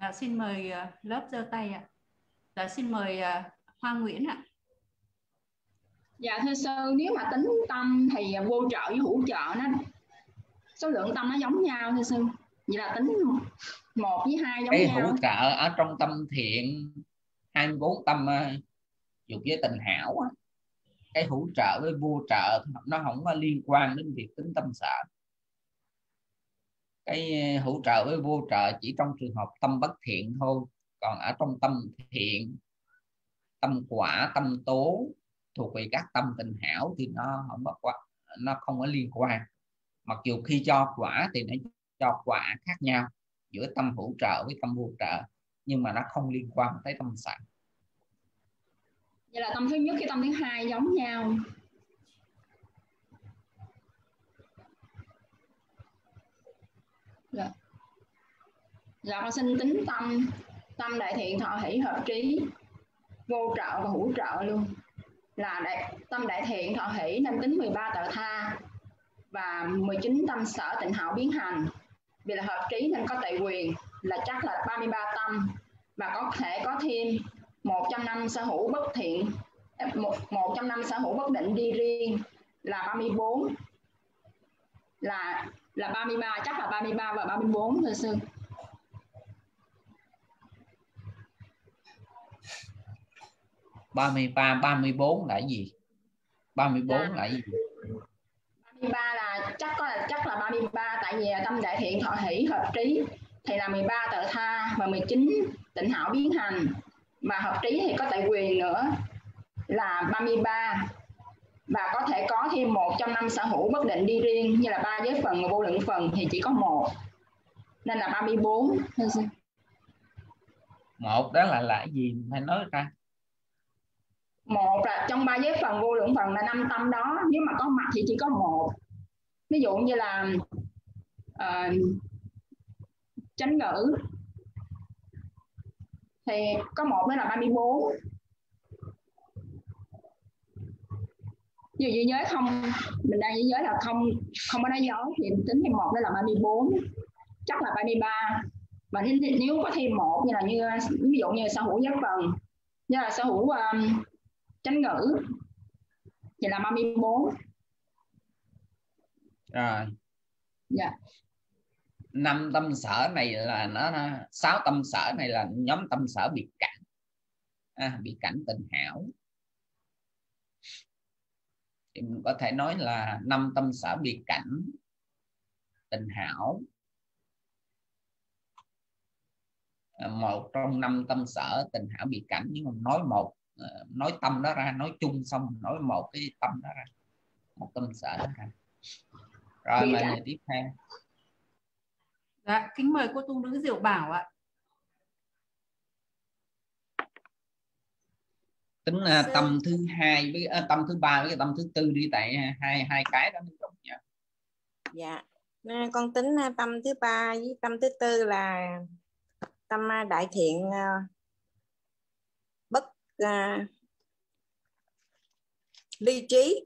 Xin mời lớp giơ tay ạ. Xin mời Hoa Nguyễn ạ. Dạ thưa sư, nếu mà tính tâm thì vô trợ với hữu trợ nó số lượng tâm nó giống nhau thưa sư. Vậy là tính 1 với 2 giống cái nhau. hữu trợ ở trong tâm thiện 24 tâm dục với tình hảo á, cái hữu trợ với vô trợ nó không có liên quan đến việc tính tâm sở. Cái hữu trợ với vô trợ chỉ trong trường hợp tâm bất thiện thôi, còn ở trong tâm thiện, tâm quả, tâm tố thuộc về các tâm tình hảo thì nó không có liên quan. Mặc dù khi cho quả thì nó cho quả khác nhau giữa tâm hữu trợ với tâm vô trợ, nhưng mà nó không liên quan tới tâm sở. Vậy là tâm thứ nhất với tâm thứ hai giống nhau. Dạ con xin tính tâm đại thiện thọ hỷ hợp trí vô trợ và hữu trợ luôn. Là tâm đại thiện thọ hỷ nên tính 13 tợ tha và 19 tâm sở tịnh hảo biến hành. Vì là hợp trí nên có tệ quyền là chắc là 33 tâm, và có thể có thêm 100 năm sở hữu bất thiện, 100 năm sở hữu bất định đi riêng là 34, là 33, chắc là 33 và 34 thưa sư. ba 34 là gì? 34 là gì? 33 là chắc là 33, tại vì tâm đại thiện thọ hỷ hợp trí thì là 13 tợ tha và 19 tịnh hảo biến hành, mà hợp trí thì có tại quyền nữa là 33, và có thể có thêm 100 năm sở hữu bất định đi riêng như là 3 giới phần và vô lượng phần thì chỉ có 1, nên là 34. Một đó là cái gì phải nói ra? Một là trong 3 giới phần vô lượng phần là 5 tâm đó, nếu mà có mặt thì chỉ có 1. Ví dụ như là chánh ngữ thì có 1 nữa là 34. Ví dụ như giới không, mình đang với giới là không có nói dối thì tính thêm 1 nữa là 34, chắc là 33. Và nếu có thêm 1 như là ví dụ như sở hữu giới phần, như là sở hữu chánh ngữ thì là 34. Rồi. Dạ. 5 tâm sở này là nó 6 tâm sở này là nhóm tâm sở biệt cảnh. Biệt cảnh tình hảo. Thì mình có thể nói là 5 tâm sở biệt cảnh tình hảo. Một trong 5 tâm sở tình hảo biệt cảnh, nhưng mà nói tâm đó ra, nói chung xong nói một cái tâm đó ra, một tâm sở đó ra. Rồi mà tiếp theo. Dạ, kính mời cô tu nữ Diệu Bảo ạ. Tính tâm thứ hai với tâm thứ ba với tâm thứ tư đi, tại hai cái đó nó trùng nhau. Dạ, con tính tâm thứ ba với tâm thứ tư là tâm đại thiện bất ly trí,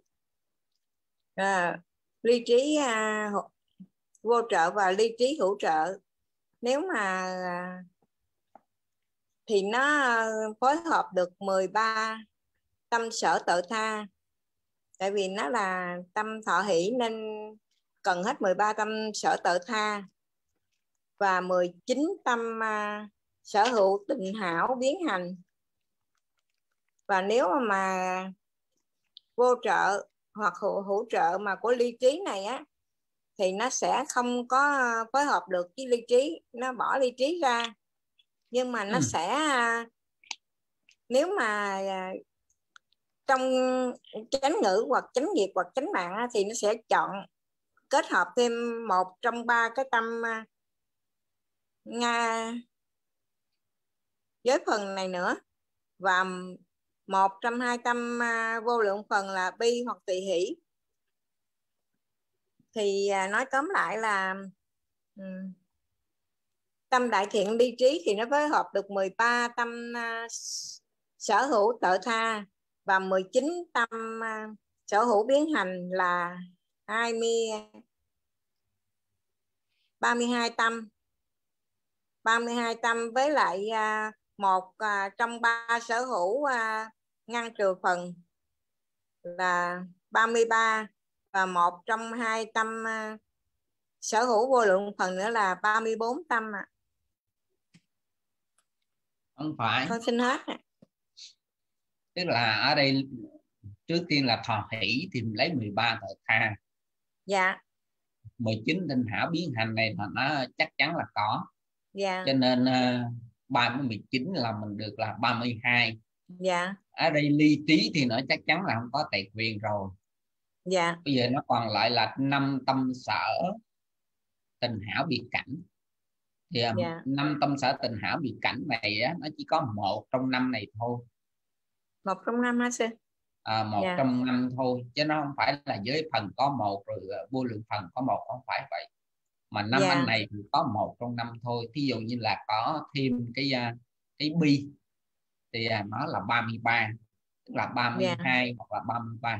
ly trí vô trợ và ly trí hữu trợ. Nếu mà thì nó phối hợp được 13 tâm sở tự tha, tại vì nó là tâm thọ hỷ nên cần hết 13 tâm sở tự tha và 19 tâm sở hữu tịnh hảo biến hành. Và nếu mà vô trợ hoặc hữu trợ mà của ly trí này á thì nó sẽ không có phối hợp được với ly trí, nó bỏ ly trí ra, nhưng mà nó sẽ nếu mà trong chánh ngữ hoặc chánh nghiệp hoặc chánh mạng thì nó sẽ chọn kết hợp thêm 1 trong 3 cái tâm giới phần này nữa, và 1 trong 2 tâm vô lượng phần là bi hoặc tỳ hỷ. Thì nói tóm lại là tâm đại thiện ly trí thì nó phối hợp được 13 tâm sở hữu tự tha và 19 tâm sở hữu biến hành là 32 tâm. 32 tâm với lại một trong 3 sở hữu ngăn trừ phần là 33, và một trong 2 tâm sở hữu vô lượng phần nữa là 34 tâm ạ. Không phải. Con xin hết ạ. Tức là ở đây trước tiên là thọ hỷ thì mình lấy 13 tờ tha. Dạ. 19 tinh hảo biến hành này là nó chắc chắn là có. Dạ. Cho nên 19 là mình được là 32. Dạ. Ở đây ly trí thì nó chắc chắn là không có tệ quyền rồi. Dạ. Bây giờ nó còn lại là 5 tâm sở tình hảo biệt cảnh. Thì 5 tâm sở tình hảo biệt cảnh này á, nó chỉ có 1 trong 5 này thôi. 1 trong 5 hả sư? 1 trong 5 thôi, chứ nó không phải là giới phần có 1 rồi vô lượng phần có 1, không phải vậy. Mà 5 anh này thì có 1 trong 5 thôi. Thí dụ như là có thêm cái bi thì nó là 33, tức là 32 hoặc là 33.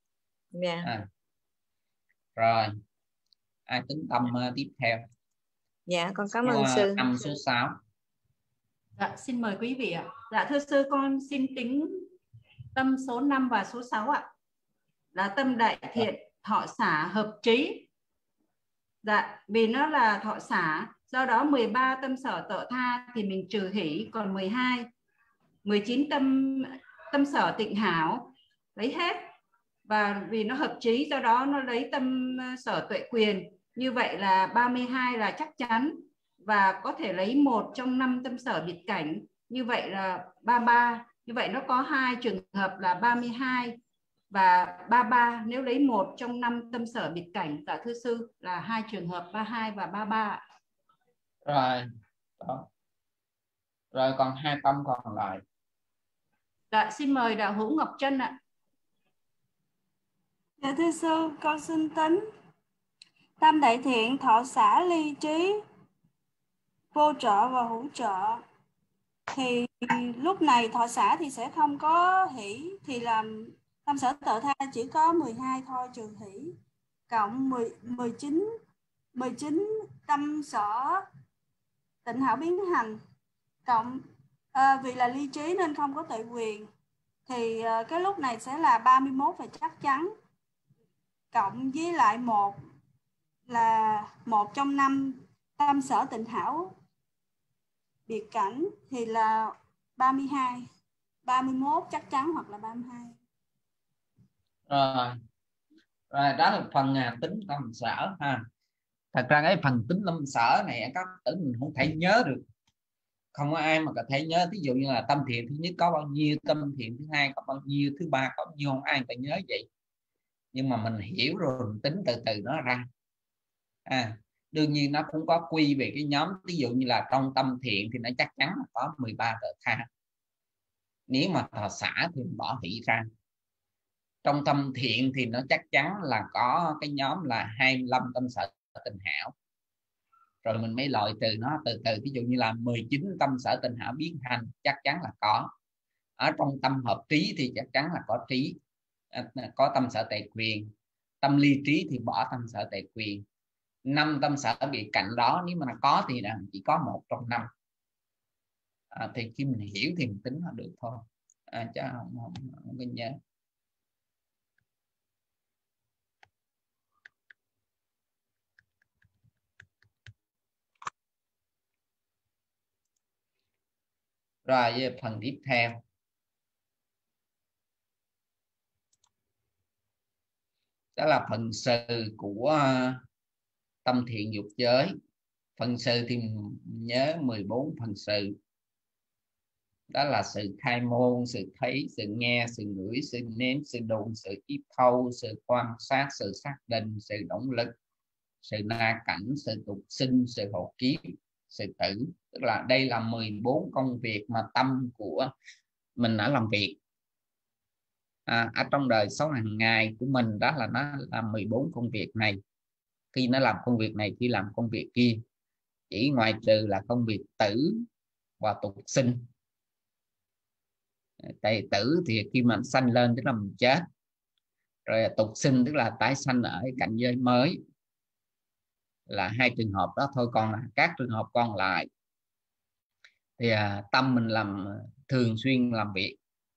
Rồi ai tính tâm tiếp theo? Dạ con cảm ơn sư. Tâm số 6. Dạ xin mời quý vị ạ. Dạ thưa sư, con xin tính tâm số 5 và số 6 ạ. Là tâm đại thiện, thọ xả, hợp trí. Dạ, vì nó là thọ xả, do đó 13 tâm sở tợ tha thì mình trừ hỷ, còn 19 tâm sở tịnh hảo lấy hết. Và vì nó hợp trí, do đó nó lấy tâm sở tuệ quyền. Như vậy là 32 là chắc chắn. Và có thể lấy 1 trong 5 tâm sở biệt cảnh. Như vậy là 33. Như vậy nó có 2 trường hợp là 32 và 33. Nếu lấy 1 trong 5 tâm sở biệt cảnh, dạ thưa sư, là 2 trường hợp 32 và 33. Rồi. Đó. Rồi còn 2 tâm còn lại. Dạ xin mời đạo hữu Ngọc Trân ạ. Dạ thưa sư, con xin tính tâm đại thiện, thọ xả, ly trí, vô trợ và hữu trợ. Thì lúc này thọ xả thì sẽ không có hỷ, thì làm tâm sở tự tha chỉ có 12 thôi, trừ hỷ, cộng 19 tâm sở tịnh hảo biến hành, cộng vì là ly trí nên không có tuệ quyền, thì cái lúc này sẽ là 31 và chắc chắn, cộng với lại 1 là 1 trong 5 tâm sở tịnh hảo biệt cảnh thì là 32, 31 chắc chắn hoặc là 32. Rồi đó là phần tính tâm sở ha. Thật ra cái phần tính tâm sở này các tử mình không thể nhớ được, không có ai mà có thể nhớ. Ví dụ như là tâm thiện thứ nhất có bao nhiêu, tâm thiện thứ hai có bao nhiêu, thứ ba có bao nhiêu, không ai phải nhớ vậy. Nhưng mà mình hiểu rồi mình tính từ từ nó ra. Đương nhiên nó cũng có quy về cái nhóm. Ví dụ như là trong tâm thiện thì nó chắc chắn là có 13 tờ tha. Nếu mà thọ xả thì mình bỏ hỷ ra. Trong tâm thiện thì nó chắc chắn là có cái nhóm là 25 tâm sở tình hảo. Rồi mình mới loại trừ nó từ từ. Ví dụ như là 19 tâm sở tình hảo biến hành chắc chắn là có. Ở trong tâm hợp trí thì chắc chắn là có trí, có tâm sở tệ quyền. Tâm ly trí thì bỏ tâm sở tệ quyền. 5 tâm sở biệt cạnh đó nếu mà nó có thì chỉ có 1 trong 5. Thì khi mình hiểu thì mình tính nó được thôi, chứ không có nhớ. Rồi phần tiếp theo đó là phần sự của tâm thiện dục giới. Phần sự thì nhớ 14 phần sự. Đó là sự khai môn, sự thấy, sự nghe, sự ngửi, sự nếm, sự đụng, sự tiếp thâu, sự quan sát, sự xác định, sự động lực, sự na cảnh, sự tục sinh, sự hộ kiếp, sự tử. Tức là đây là 14 công việc mà tâm của mình đã làm việc ở trong đời sống hàng ngày của mình. Đó là nó làm 14 công việc này. Khi nó làm công việc này, khi làm công việc kia, chỉ ngoại trừ là công việc tử và tục sinh. Tại tử thì khi mà mình sanh lên tức là mình chết, rồi tục sinh tức là tái sanh ở cảnh giới mới, là 2 trường hợp đó thôi. Còn là các trường hợp còn lại thì tâm mình làm thường xuyên làm việc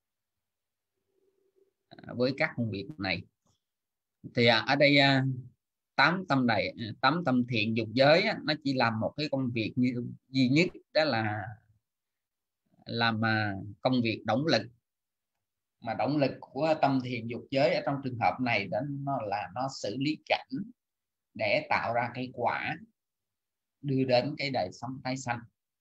với các công việc này. Thì ở đây 8 tâm thiện dục giới nó chỉ làm một cái công việc duy nhất, đó là làm công việc động lực. Mà động lực của tâm thiện dục giới ở trong trường hợp này đó nó xử lý cảnh để tạo ra cái quả đưa đến cái đời sống tái sanh.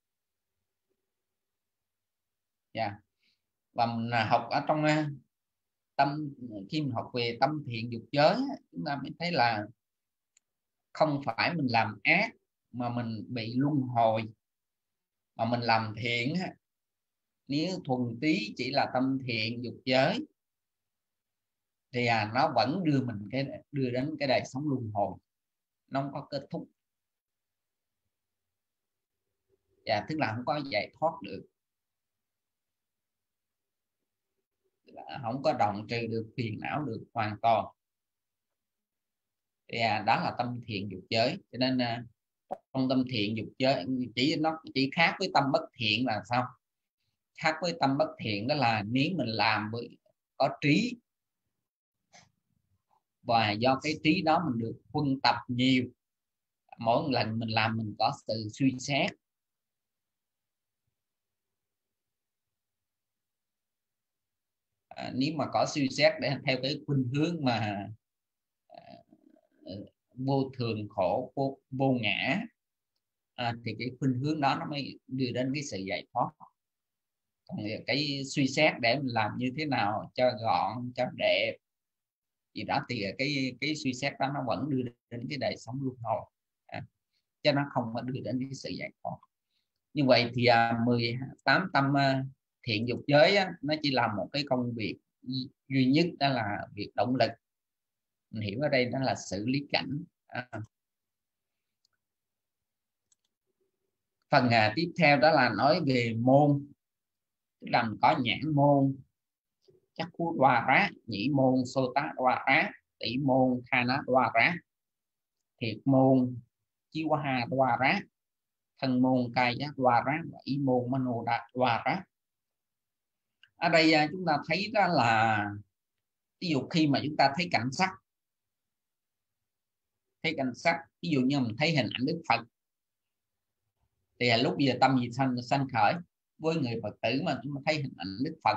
Và mình học ở trong khi mình học về tâm thiện dục giới, chúng ta mới thấy là không phải mình làm ác mà mình bị luân hồi, mà mình làm thiện. Nếu thuần túy chỉ là tâm thiện dục giới thì nó vẫn đưa đến cái đời sống luân hồi, nó không có kết thúc. Tức là không có giải thoát được, không có đoạn trừ được phiền não được hoàn toàn. Thì đó là tâm thiện dục giới. Cho nên trong tâm thiện dục giới nó chỉ khác với tâm bất thiện là sao? Khác với tâm bất thiện đó là nếu mình làm với có trí, và do cái trí đó mình được huân tập nhiều, mỗi lần mình làm mình có sự suy xét. Nếu mà có suy xét để theo cái khuynh hướng mà vô thường khổ vô ngã, thì cái khuynh hướng đó nó mới đưa đến cái sự giải thoát. Còn cái suy xét để mình làm như thế nào cho gọn, cho đẹp gì đó, thì cái suy xét đó nó vẫn đưa đến cái đời sống luân hồi, chứ nó không có đưa đến cái sự giải thoát. Như vậy thì 18 tâm thiện dục giới nó chỉ làm một cái công việc duy nhất, đó là việc động lực. Mình hiểu ở đây đó là xử lý cảnh. Phần tiếp theo đó là nói về môn, tức là có nhãn môn, chắc cú đoà rá, nhĩ môn, sô tá đoà rá, tỷ môn, kha ná đoà rá, thiệt môn, chi hoa hà đoà rá, thân môn, cai giác đoà rá, và ý môn, mano đoà rá. Ở đây chúng ta thấy đó là ví dụ khi mà chúng ta thấy cảnh sắc, ví dụ như mình thấy hình ảnh Đức Phật, thì lúc bây giờ tâm gì sanh khởi? Với người Phật tử mà chúng ta thấy hình ảnh Đức Phật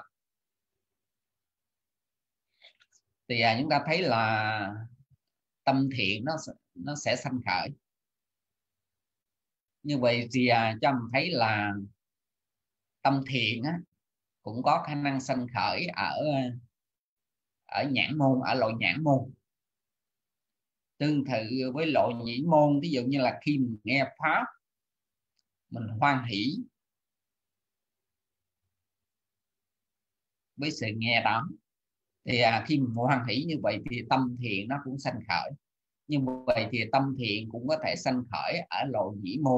thì chúng ta thấy là tâm thiện nó sẽ sanh khởi. Như vậy thì cho mình thấy là tâm thiện cũng có khả năng sanh khởi ở nhãn môn, ở loại nhãn môn. Tương tự với loại nhĩ môn, ví dụ như là khi mình nghe pháp mình hoan hỷ với sự nghe đó, thì khi mình hoan hỷ như vậy thì tâm thiện nó cũng sanh khởi. Như vậy thì tâm thiện cũng có thể sanh khởi ở lộ nhĩ môn.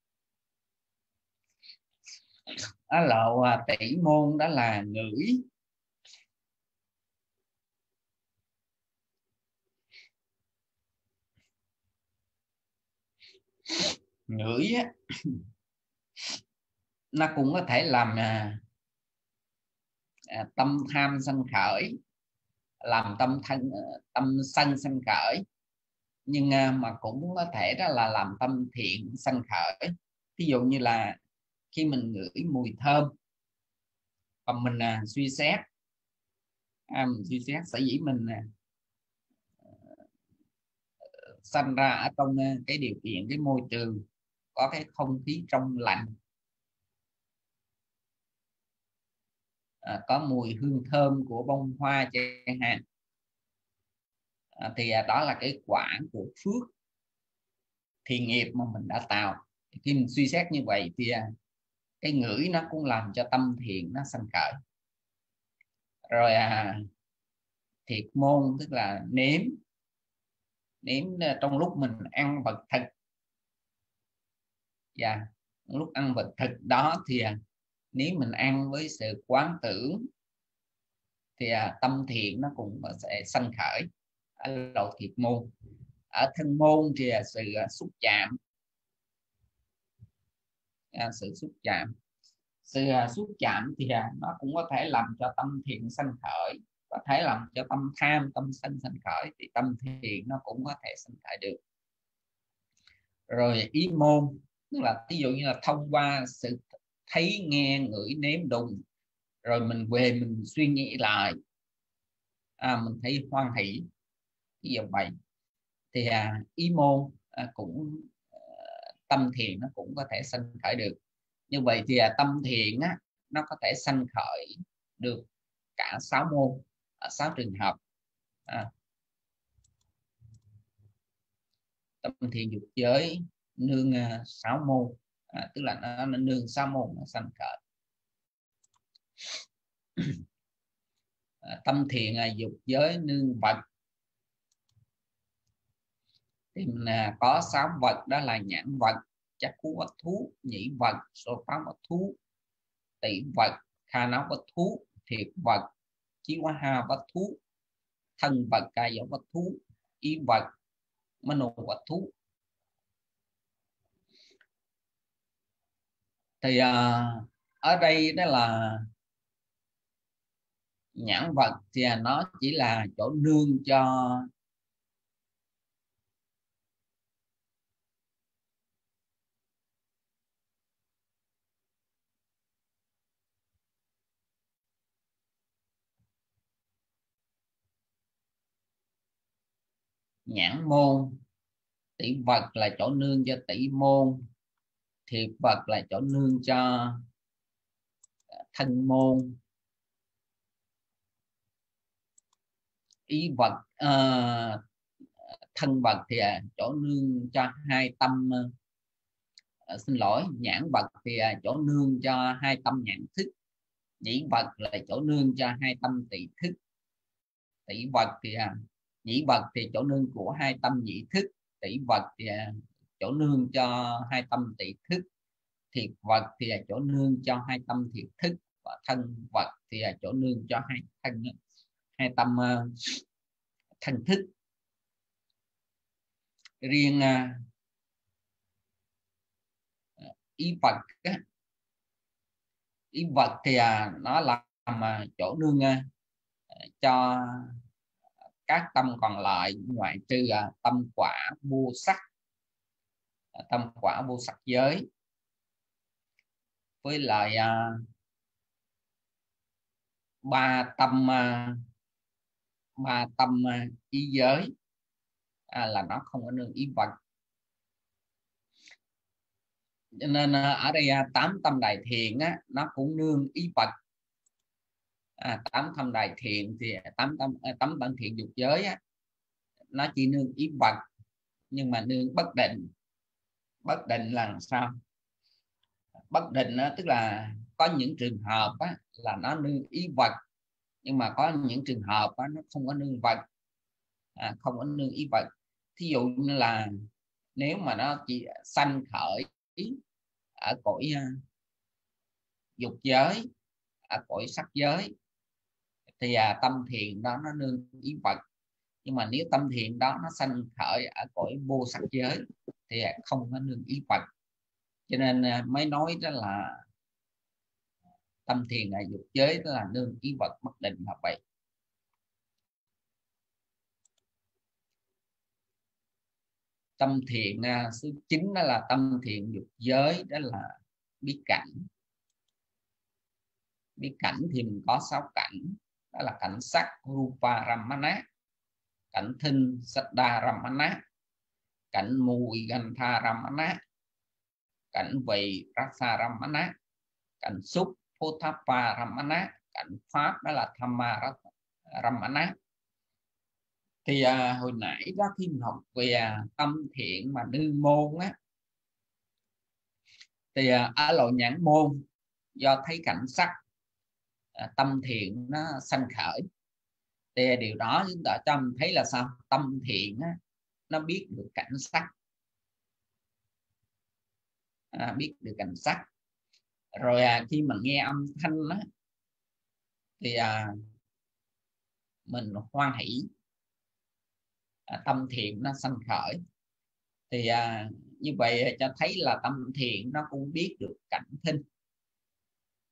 Ở lộ tỷ môn đó là ngửi. Ngửi nó cũng có thể làm tâm tham sanh khởi, làm tâm sân sanh khởi, nhưng mà cũng có thể đó là làm tâm thiện sanh khởi. Ví dụ như là khi mình ngửi mùi thơm và mình suy xét, sở dĩ mình sanh ra ở trong cái điều kiện, cái môi trường có cái không khí trong lành, có mùi hương thơm của bông hoa chẳng hạn, thì đó là cái quả của phước thiện nghiệp mà mình đã tạo. Khi mình suy xét như vậy thì cái ngửi nó cũng làm cho tâm thiện nó sanh khởi. Rồi thiệt môn tức là nếm trong lúc mình ăn vật thực. Lúc ăn vật thực đó thì nếu mình ăn với sự quán tưởng thì tâm thiện nó cũng sẽ sanh khởi ở lộ thiệt môn. Ở thân môn thì sự xúc chạm, sự xúc chạm. sự xúc chạm thì nó cũng có thể làm cho tâm thiện sanh khởi, có thể làm cho tâm tham tâm sân sanh khởi, thì tâm thiện nó cũng có thể sanh khởi được. Rồi ý môn, tức là ví dụ như là thông qua sự thấy nghe ngửi nếm đụng, rồi mình về mình suy nghĩ lại, mình thấy hoan hỷ, ví dụ vậy, thì ý môn cũng tâm thiện nó cũng có thể sanh khởi được. Như vậy thì tâm thiện nó có thể sanh khởi được cả 6 môn, 6 trường hợp. Tâm thiện dục giới nương 6 môn, tức là nó nương 6 môn nó sanh khởi. Tâm thiện dục giới nương vật thì mình có 6 vật, đó là nhãn vật, chắc cú vật thú, nhĩ vật, sô phá vật thú, tỷ vật, kha não vật thú, thiệt vật, chí quá ha vật thú, thân vật, ca giáo vật thú, ý vật, mano vật thú. Thì ở đây đó là nhãn vật thì nó chỉ là chỗ nương cho nhãn môn, tỷ vật là chỗ nương cho tỷ môn, thiệt vật là chỗ nương cho thân môn, ý vật, thân vật thì chỗ nương cho hai tâm, xin lỗi, nhãn vật thì chỗ nương cho hai tâm nhãn thức, nhĩ vật là chỗ nương cho hai tâm tỳ thức, tỷ vật thì nhĩ vật thì chỗ nương của hai tâm nhĩ thức, tỷ vật thì chỗ nương cho hai tâm tỳ thức, thiệt vật thì chỗ nương cho hai tâm thiệt thức, và thân vật thì chỗ nương cho hai tâm thân thức. Riêng ý vật thì nó làm chỗ nương cho các tâm còn lại, ngoại trừ tâm quả vô sắc, tâm quả vô sắc giới, với lại ba tâm ý giới là nó không có nương ý vật. Cho nên ở đây 8 tâm đại thiện nó cũng nương ý vật. 8 tâm đại thiện thì 8 tâm thiện dục giới nó chỉ nương ý vật, nhưng mà nương bất định. Bất định là sao? Bất định tức là có những trường hợp là nó nương ý vật, nhưng mà có những trường hợp nó không có nương vật, không có nương ý vật. Thí dụ như là nếu mà nó chỉ sanh khởi ở cõi dục giới, ở cõi sắc giới, thì tâm thiện đó nó nương ý vật. Nhưng mà nếu tâm thiện đó nó sanh khởi ở cõi vô sắc giới thì không có nương ý vật. Cho nên mới nói đó là tâm thiện là dục giới, đó là nương ý vật bất định là vậy. Tâm thiện số 9 đó là tâm thiện dục giới, đó là biết cảnh. Biết cảnh thì mình có 6 cảnh, đó là cảnh sắc rupa ramana, cảnh thinh saddha ramana, cảnh mùi gantha ramana, cảnh vị rasa ramana, cảnh xúc potappa ramana, cảnh pháp đó là thamma ramana. Thì hồi nãy đó khi mình học về tâm thiện mà nương môn thì ở loại nhãn môn do thấy cảnh sắc, tâm thiện nó sanh khởi, thì điều đó chúng ta cho mình thấy là sao? Tâm thiện nó biết được cảnh sắc, biết được cảnh sắc. Rồi khi mình nghe âm thanh thì mình hoan hỷ, tâm thiện nó sanh khởi. Thì như vậy cho thấy là tâm thiện nó cũng biết được cảnh thinh.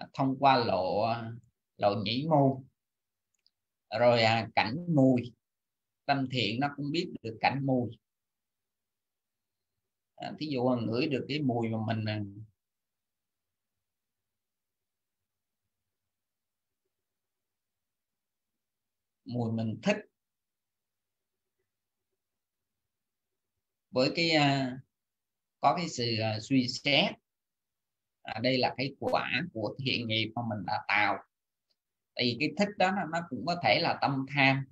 thông qua lộ nhĩ môn. Rồi cảnh mùi, tâm thiện nó cũng biết được cảnh mùi. Thí dụ ngửi được cái mùi mà mình thích, với cái có cái sự suy xét đây là cái quả của thiện nghiệp mà mình đã tạo. Thì cái thích đó nó cũng có thể là tâm tham,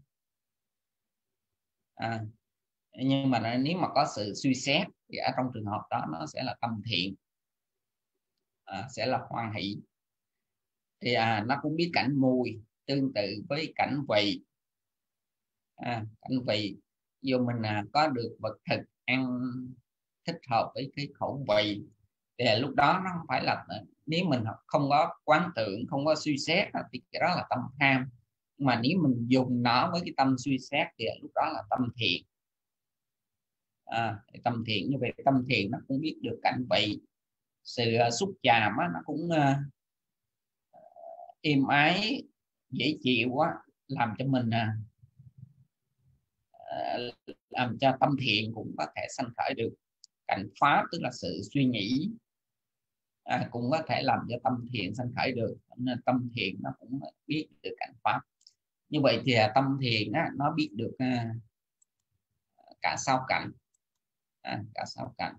nhưng mà nếu mà có sự suy xét thì ở trong trường hợp đó nó sẽ là tâm thiện, sẽ là hoan hỷ. Thì nó cũng biết cảnh mùi, tương tự với cảnh vị. Cảnh vị, dù mình có được vật thực ăn thích hợp với cái khẩu vị thì lúc đó nó không phải là, nếu mình không có quán tưởng, không có suy xét thì cái đó là tâm tham. Mà nếu mình dùng nó với cái tâm suy xét thì lúc đó là tâm thiện. Tâm thiện như vậy, tâm thiện nó cũng biết được cảnh vị. Sự xúc chạm nó cũng êm ái, dễ chịu làm cho mình làm cho tâm thiện cũng có thể sanh khởi được. Cảnh pháp tức là sự suy nghĩ cũng có thể làm cho tâm thiện sanh khởi được. Nên tâm thiện nó cũng biết được cảnh pháp. Như vậy thì tâm thiện nó biết được cả sáu cảnh, cả sáu cảnh.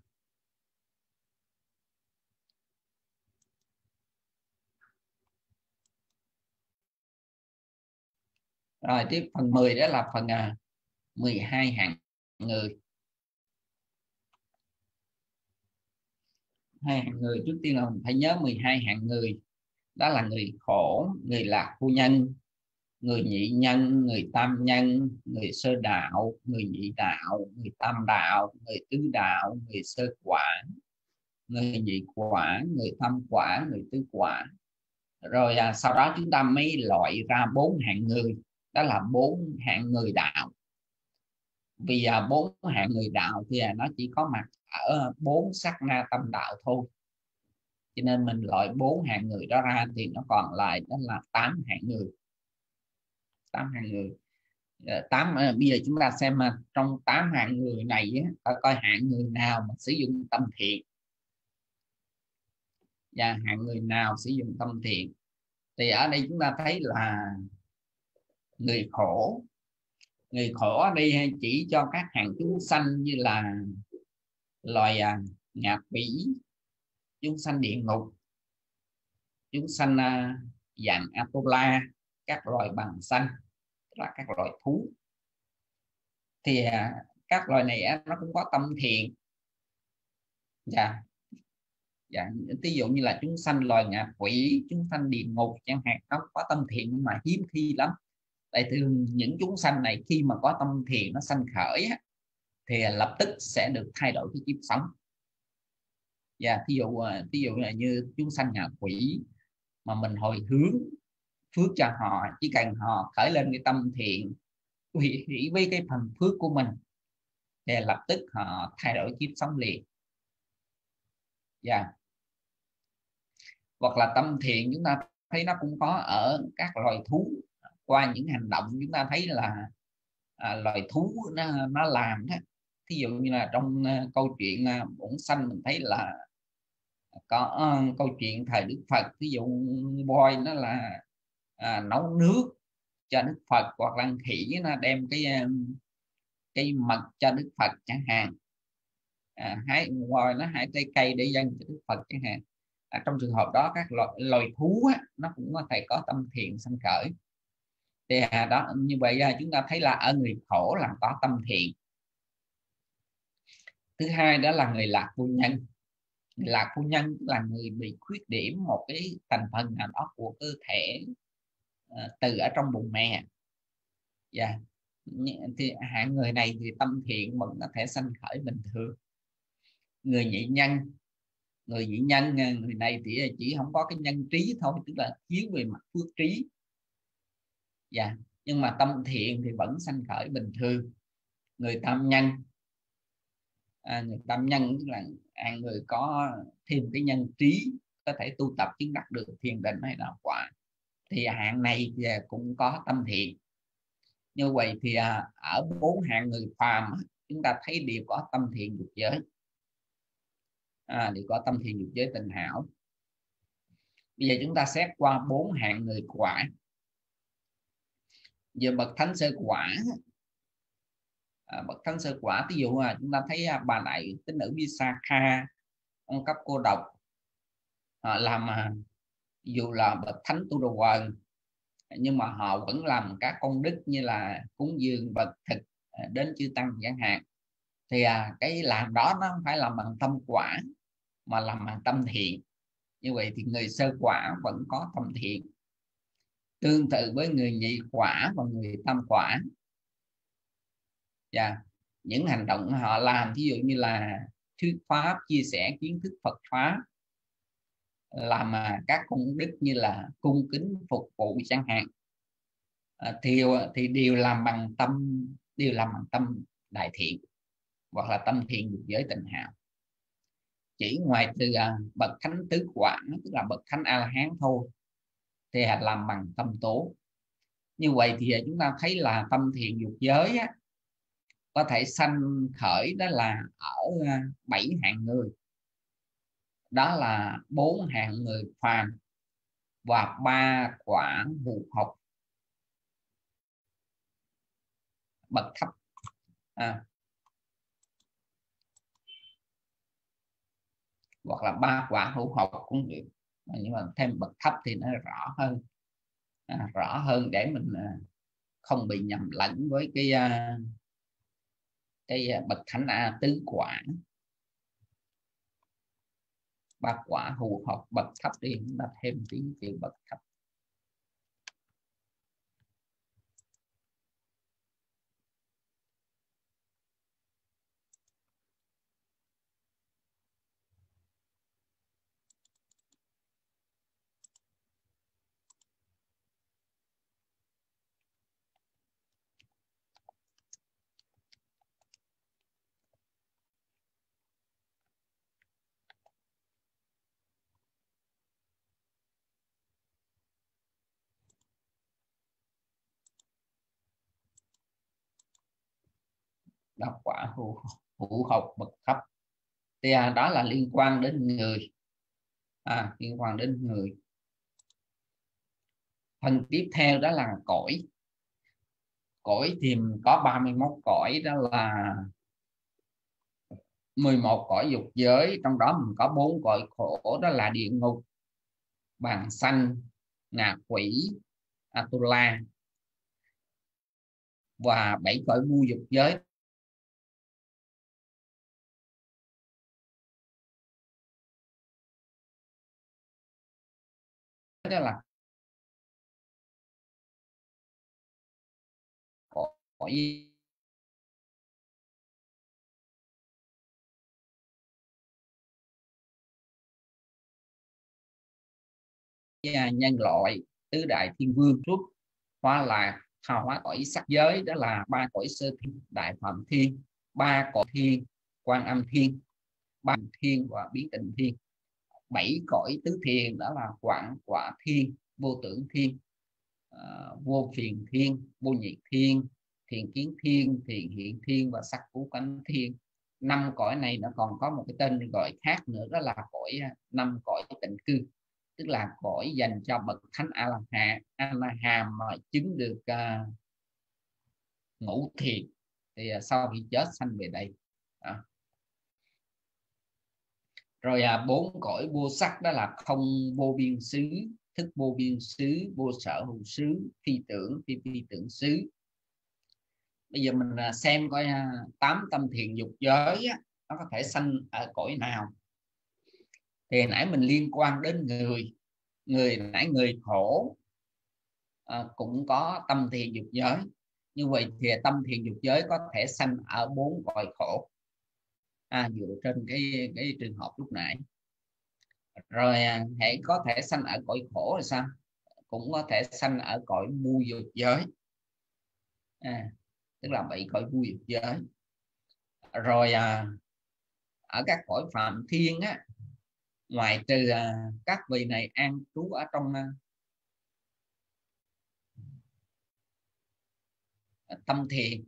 Rồi tiếp phần 10 đó là phần 12 hạng người. Hai hạng người, trước tiên là mình phải nhớ 12 hạng người. Đó là người khổ, người lạc phu nhân, người nhị nhân, người tam nhân, người sơ đạo, người nhị đạo, người tam đạo, người tứ đạo, người sơ quả, người nhị quả, người tam quả, người tứ quả. Rồi sau đó chúng ta mới loại ra 4 hạng người. Đó là 4 hạng người đạo. Vì 4 hạng người đạo thì nó chỉ có mặt ở 4 sát na tâm đạo thôi. Cho nên mình loại 4 hạng người đó ra thì nó còn lại đó là 8 hạng người. 8 hạng người. Bây giờ chúng ta xem trong 8 hạng người này coi hạng người nào mà sử dụng tâm thiện. Và hạng người nào sử dụng tâm thiện. Thì ở đây chúng ta thấy là người khổ. Người khổ ở đây chỉ cho các hạng chúng sanh như là loài ngạ quỷ, chúng sanh địa ngục, chúng sanh dạng Atola, các loài bằng xanh, là các loài thú. Thì các loài này nó cũng có tâm thiện. Ví dụ như là chúng sanh loài ngạ quỷ, chúng sanh địa ngục chẳng hạn, nó có tâm thiện nhưng mà hiếm khi lắm. Tại thường những chúng sanh này khi mà có tâm thiện nó sanh khởi thì lập tức sẽ được thay đổi cái kiếp sống. Ví dụ là như chúng sanh ngạ quỷ mà mình hồi hướng phước cho họ, chỉ cần họ khởi lên cái tâm thiện hỷ với cái phần phước của mình thì lập tức họ thay đổi kiếp sống liền. Hoặc là tâm thiện chúng ta thấy nó cũng có ở các loài thú. Qua những hành động chúng ta thấy là loài thú nó làm đó. Thí dụ như là trong câu chuyện Bổn Sanh mình thấy là có câu chuyện thời Đức Phật. Ví dụ voi nó là nấu nước cho Đức Phật, hoặc là khỉ nó đem cái mật cho Đức Phật chẳng hạn. Voi nó hái trái cây để dâng cho Đức Phật chẳng hạn. Trong trường hợp đó các loài thú nó cũng có thể có tâm thiện sanh khởi. Thì đó, như vậy chúng ta thấy là ở người khổ là có tâm thiện. Thứ hai đó là người lạc phu nhân. Người lạc phu nhân là người bị khuyết điểm một cái thành phần nào đó của cơ thể từ ở trong bụng mẹ. Thì hạng người này thì tâm thiện vẫn có thể sanh khởi bình thường. Người nhị nhân. Người nhị nhân, người này thì chỉ không có cái nhân trí thôi, tức là thiếu về mặt phước trí. Nhưng mà tâm thiện thì vẫn sanh khởi bình thường. Người tam nhân. Người tam nhân tức là người có thêm cái nhân trí, có thể tu tập chứng đắc được thiền định hay đạo quả, thì hạng này thì cũng có tâm thiện. Như vậy thì ở 4 hạng người phàm chúng ta thấy đều có tâm thiện dục giới, đều có tâm thiện dục giới tình hảo. Bây giờ chúng ta xét qua 4 hạng người quả. Giờ bậc thánh sơ quả, bậc thánh sơ quả, ví dụ chúng ta thấy bà đại tín nữ Visakha, ông cấp cô độc, làm dù là bậc thánh tu đồ quần, nhưng mà họ vẫn làm các công đức như là cúng dường vật thực đến chư tăng chẳng hạn. Thì cái làm đó nó không phải làm bằng tâm quả mà làm bằng tâm thiện. Như vậy thì người sơ quả vẫn có tâm thiện, tương tự với người nhị quả và người tam quả. Những hành động họ làm, ví dụ như là thuyết pháp, chia sẻ kiến thức Phật pháp, làm các công đức như là cung kính phục vụ chẳng hạn, thì đều làm bằng tâm đại thiện hoặc là tâm thiện dục giới tình hảo. Chỉ ngoài từ bậc thánh tứ quả, tức là bậc thánh A-la-hán thôi, thì làm bằng tâm tố. Như vậy thì chúng ta thấy là tâm thiện dục giới có thể sanh khởi đó là ở 7 hạng người. Đó là 4 hạng người phàm và 3 quả hữu học bậc thấp. Hoặc là 3 quả hữu học cũng được, nhưng mà thêm bậc thấp thì nó rõ hơn để mình không bị nhầm lẫn với cái bậc thánh A tứ quả. 3 quả hữu học bậc thấp đi, chúng ta thêm tí chữ bậc thấp. Đó, quả hữu học bậc thấp thì đó là liên quan đến người, liên quan đến người. Phần tiếp theo đó là cõi. Cõi thì có 31 cõi, đó là 11 cõi dục giới, trong đó mình có 4 cõi khổ, đó là địa ngục, bàng sanh, ngạ quỷ, Atula, và 7 cõi vô dục giới, đó là cõi nhân loại, tứ đại thiên vương, xuất Hoa Lạc, Hào Hóa cõi sắc giới, đó là 3 cõi sơ thiên, đại phạm thiên, 3 cõi thiên, quan âm thiên, 3 thiên và biến tịnh thiên. 7 cõi tứ thiên đó là quảng quả thiên, vô tưởng thiên, vô phiền thiên, vô nhiệt thiên, thiền kiến thiên, thiền hiện thiên và sắc cú cánh thiên. 5 cõi này nó còn có một cái tên gọi khác nữa, đó là cõi 5 cõi tịnh cư, tức là cõi dành cho bậc thánh A-la-hán mà chứng được ngũ thiền, thì sau khi chết sanh về đây. Rồi 4 cõi vô sắc, đó là không vô biên xứ, thức vô biên xứ, vô sở hữu xứ, phi tưởng phi tưởng xứ. Bây giờ mình xem coi 8 tâm thiện dục giới nó có thể sanh ở cõi nào. Thì nãy mình liên quan đến người khổ cũng có tâm thiện dục giới. Như vậy thì tâm thiện dục giới có thể sanh ở 4 cõi khổ, dựa trên cái trường hợp lúc nãy. Rồi hãy có thể sanh ở cõi khổ là sao? Cũng có thể sanh ở cõi muôn dục giới, tức là 7 cõi muôn dục giới. Rồi ở các cõi phạm thiên ngoại trừ các vị này an trú ở trong tâm thiền,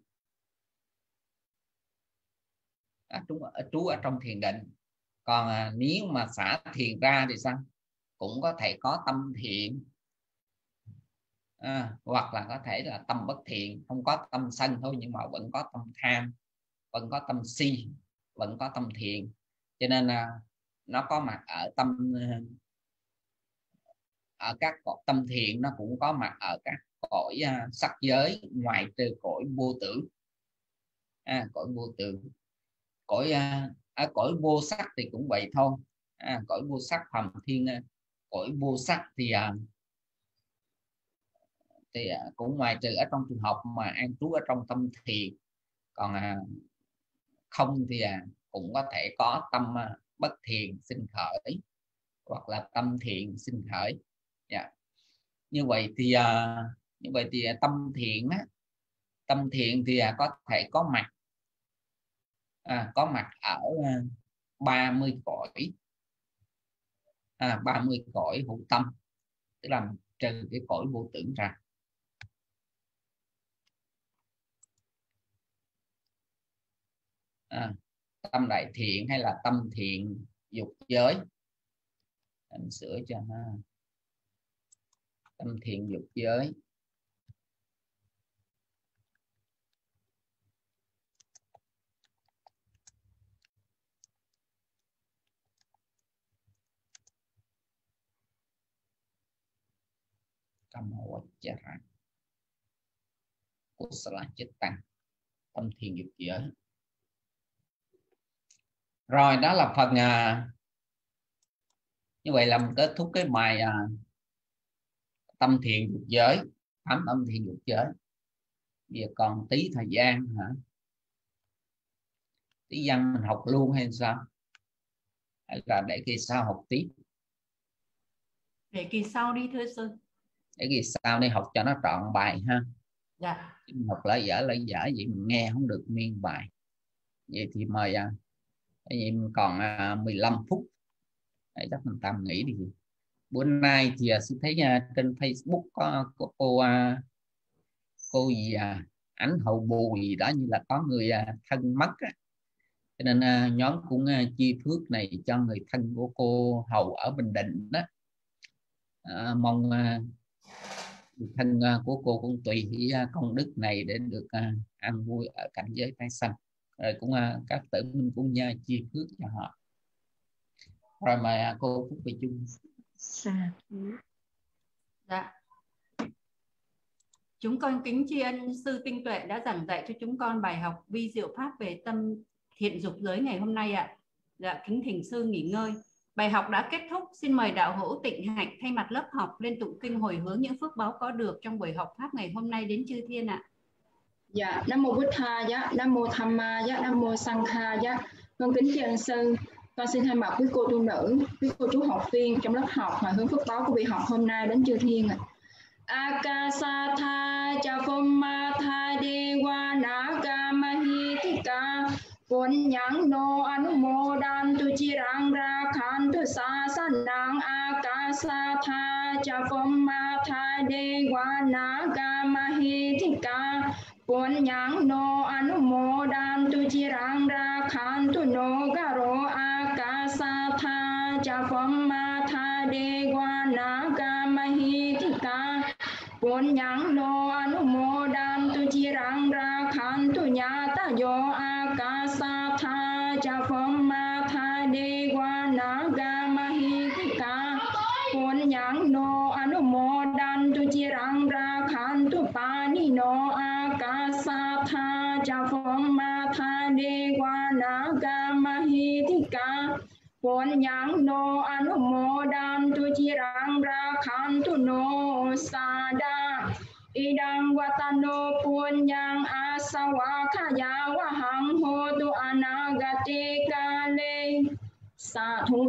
trú ở trong thiền định. Còn nếu mà xả thiền ra thì sao? Cũng có thể có tâm thiện, hoặc là có thể là tâm bất thiện, không có tâm sân thôi, nhưng mà vẫn có tâm tham, vẫn có tâm si, vẫn có tâm thiện. Cho nên nó có mặt ở ở các tâm thiện, nó cũng có mặt ở các cõi sắc giới, ngoại trừ cõi vô tưởng. Cõi vô tưởng, ở cõi vô sắc thì cũng vậy thôi. Cõi vô sắc phàm thiên, cõi vô sắc thì cũng ngoài trừ ở trong trường hợp mà an trú ở trong tâm thiền. Còn không thì cũng có thể có tâm bất thiền sinh khởi, hoặc là tâm thiện sinh khởi. Như vậy thì tâm thiện tâm thiện thì có thể có mặt ở 30 cõi, 30 cõi hữu tâm, tức là trừ cái cõi vô tưởng ra. Tâm đại thiện hay là tâm thiện dục giới, anh sửa cho ha. Tâm thiện dục giới, Kamawachara Kusala Chittang, tâm thiện dục giới. Rồi đó là phần như vậy là mình kết thúc cái bài tâm thiện dục giới, 8 tâm thiện dục giới. Bây giờ còn tí thời gian hả? Tí văn mình học luôn hay sao? Hay là để kỳ sau học tiếp? Để kỳ sau đi thưa sư. Để kỳ sau đi học cho nó trọn bài ha. Dạ. Mình học lấy dở vậy mình nghe không được nguyên bài. Vậy thì mời vậy mình còn 15 phút. Để chắc mình tạm nghỉ đi. Bữa nay thì sư thấy trên Facebook có cô gì Ánh Hậu Bù gì đó, như là có người thân mất á. Cho nên nhóm cũng chia phước này cho người thân của cô Hậu ở Bình Định đó. Mong thân của cô cũng tùy hỷ công đức này để được an vui ở cảnh giới tái sanh. Rồi cũng các tử minh cũng chia phước cho họ. Rồi mời cô Phúc Thị Chung. Dạ. Chúng con kính tri ân sư Tinh Tuệ đã giảng dạy cho chúng con bài học vi diệu pháp về tâm thiện dục giới ngày hôm nay ạ. Dạ, kính thỉnh sư nghỉ ngơi. Bài học đã kết thúc. Xin mời đạo hữu Tịnh Hạnh thay mặt lớp học lên tụng kinh hồi hướng những phước báo có được trong buổi học pháp ngày hôm nay đến chư thiên ạ. Dạ, Nam mô Bụt Tha giá, Nam mô Tham Ma giá, Nam mô Sang Kha giá. Con kính tri ân sư. Con xin thay mặt quý cô tu nữ, quý cô chú học viên trong lớp học hồi hướng phước báo của vị học hôm nay đến chư thiên ạ. Akasatha Chafummatha Dewana Mahitika Punyang no Anumodantu Chirang Rakhantu Sasanang Akasatha Chafummatha Dewana Mahitika Punyang no Anumodantu Chirang Rakhantu no Garo Akasatha Chafummatha Dewana Mahitika Punyang no Anumodantu Chirang Rakhantu Nyata Yo Akasatha Chafummatha Dewana Mahitika Punyang no Anumodantu Chirang Rakhantu Pani no Akasatha Chafummatha Dewana Mahitika Punyang no Anumodantu Chirang Rakhantu no Sada Idang Watano Punyang Asawakaya Wahang Hotu Anagate Kale. Sa thú.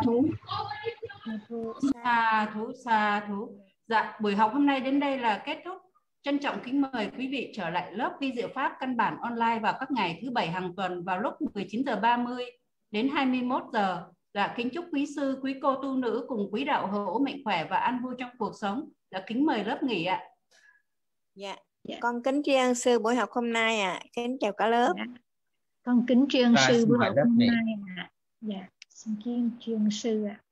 Sa thú. Dạ, buổi học hôm nay đến đây là kết thúc. Trân trọng kính mời quý vị trở lại lớp vi diệu pháp căn bản online vào các ngày thứ Bảy hàng tuần vào lúc 19h30 đến 21 giờ Dạ, kính chúc quý sư, quý cô tu nữ cùng quý đạo hữu mạnh khỏe và an vui trong cuộc sống. Dạ, kính mời lớp nghỉ ạ. Dạ, con kính tri ân sư buổi học hôm nay ạ. Kính chào cả lớp. Con kính tri ân Rồi, sư xin buổi mời học lớp hôm nghỉ. nay ạ. Dạ, xin kính tri ân sư ạ.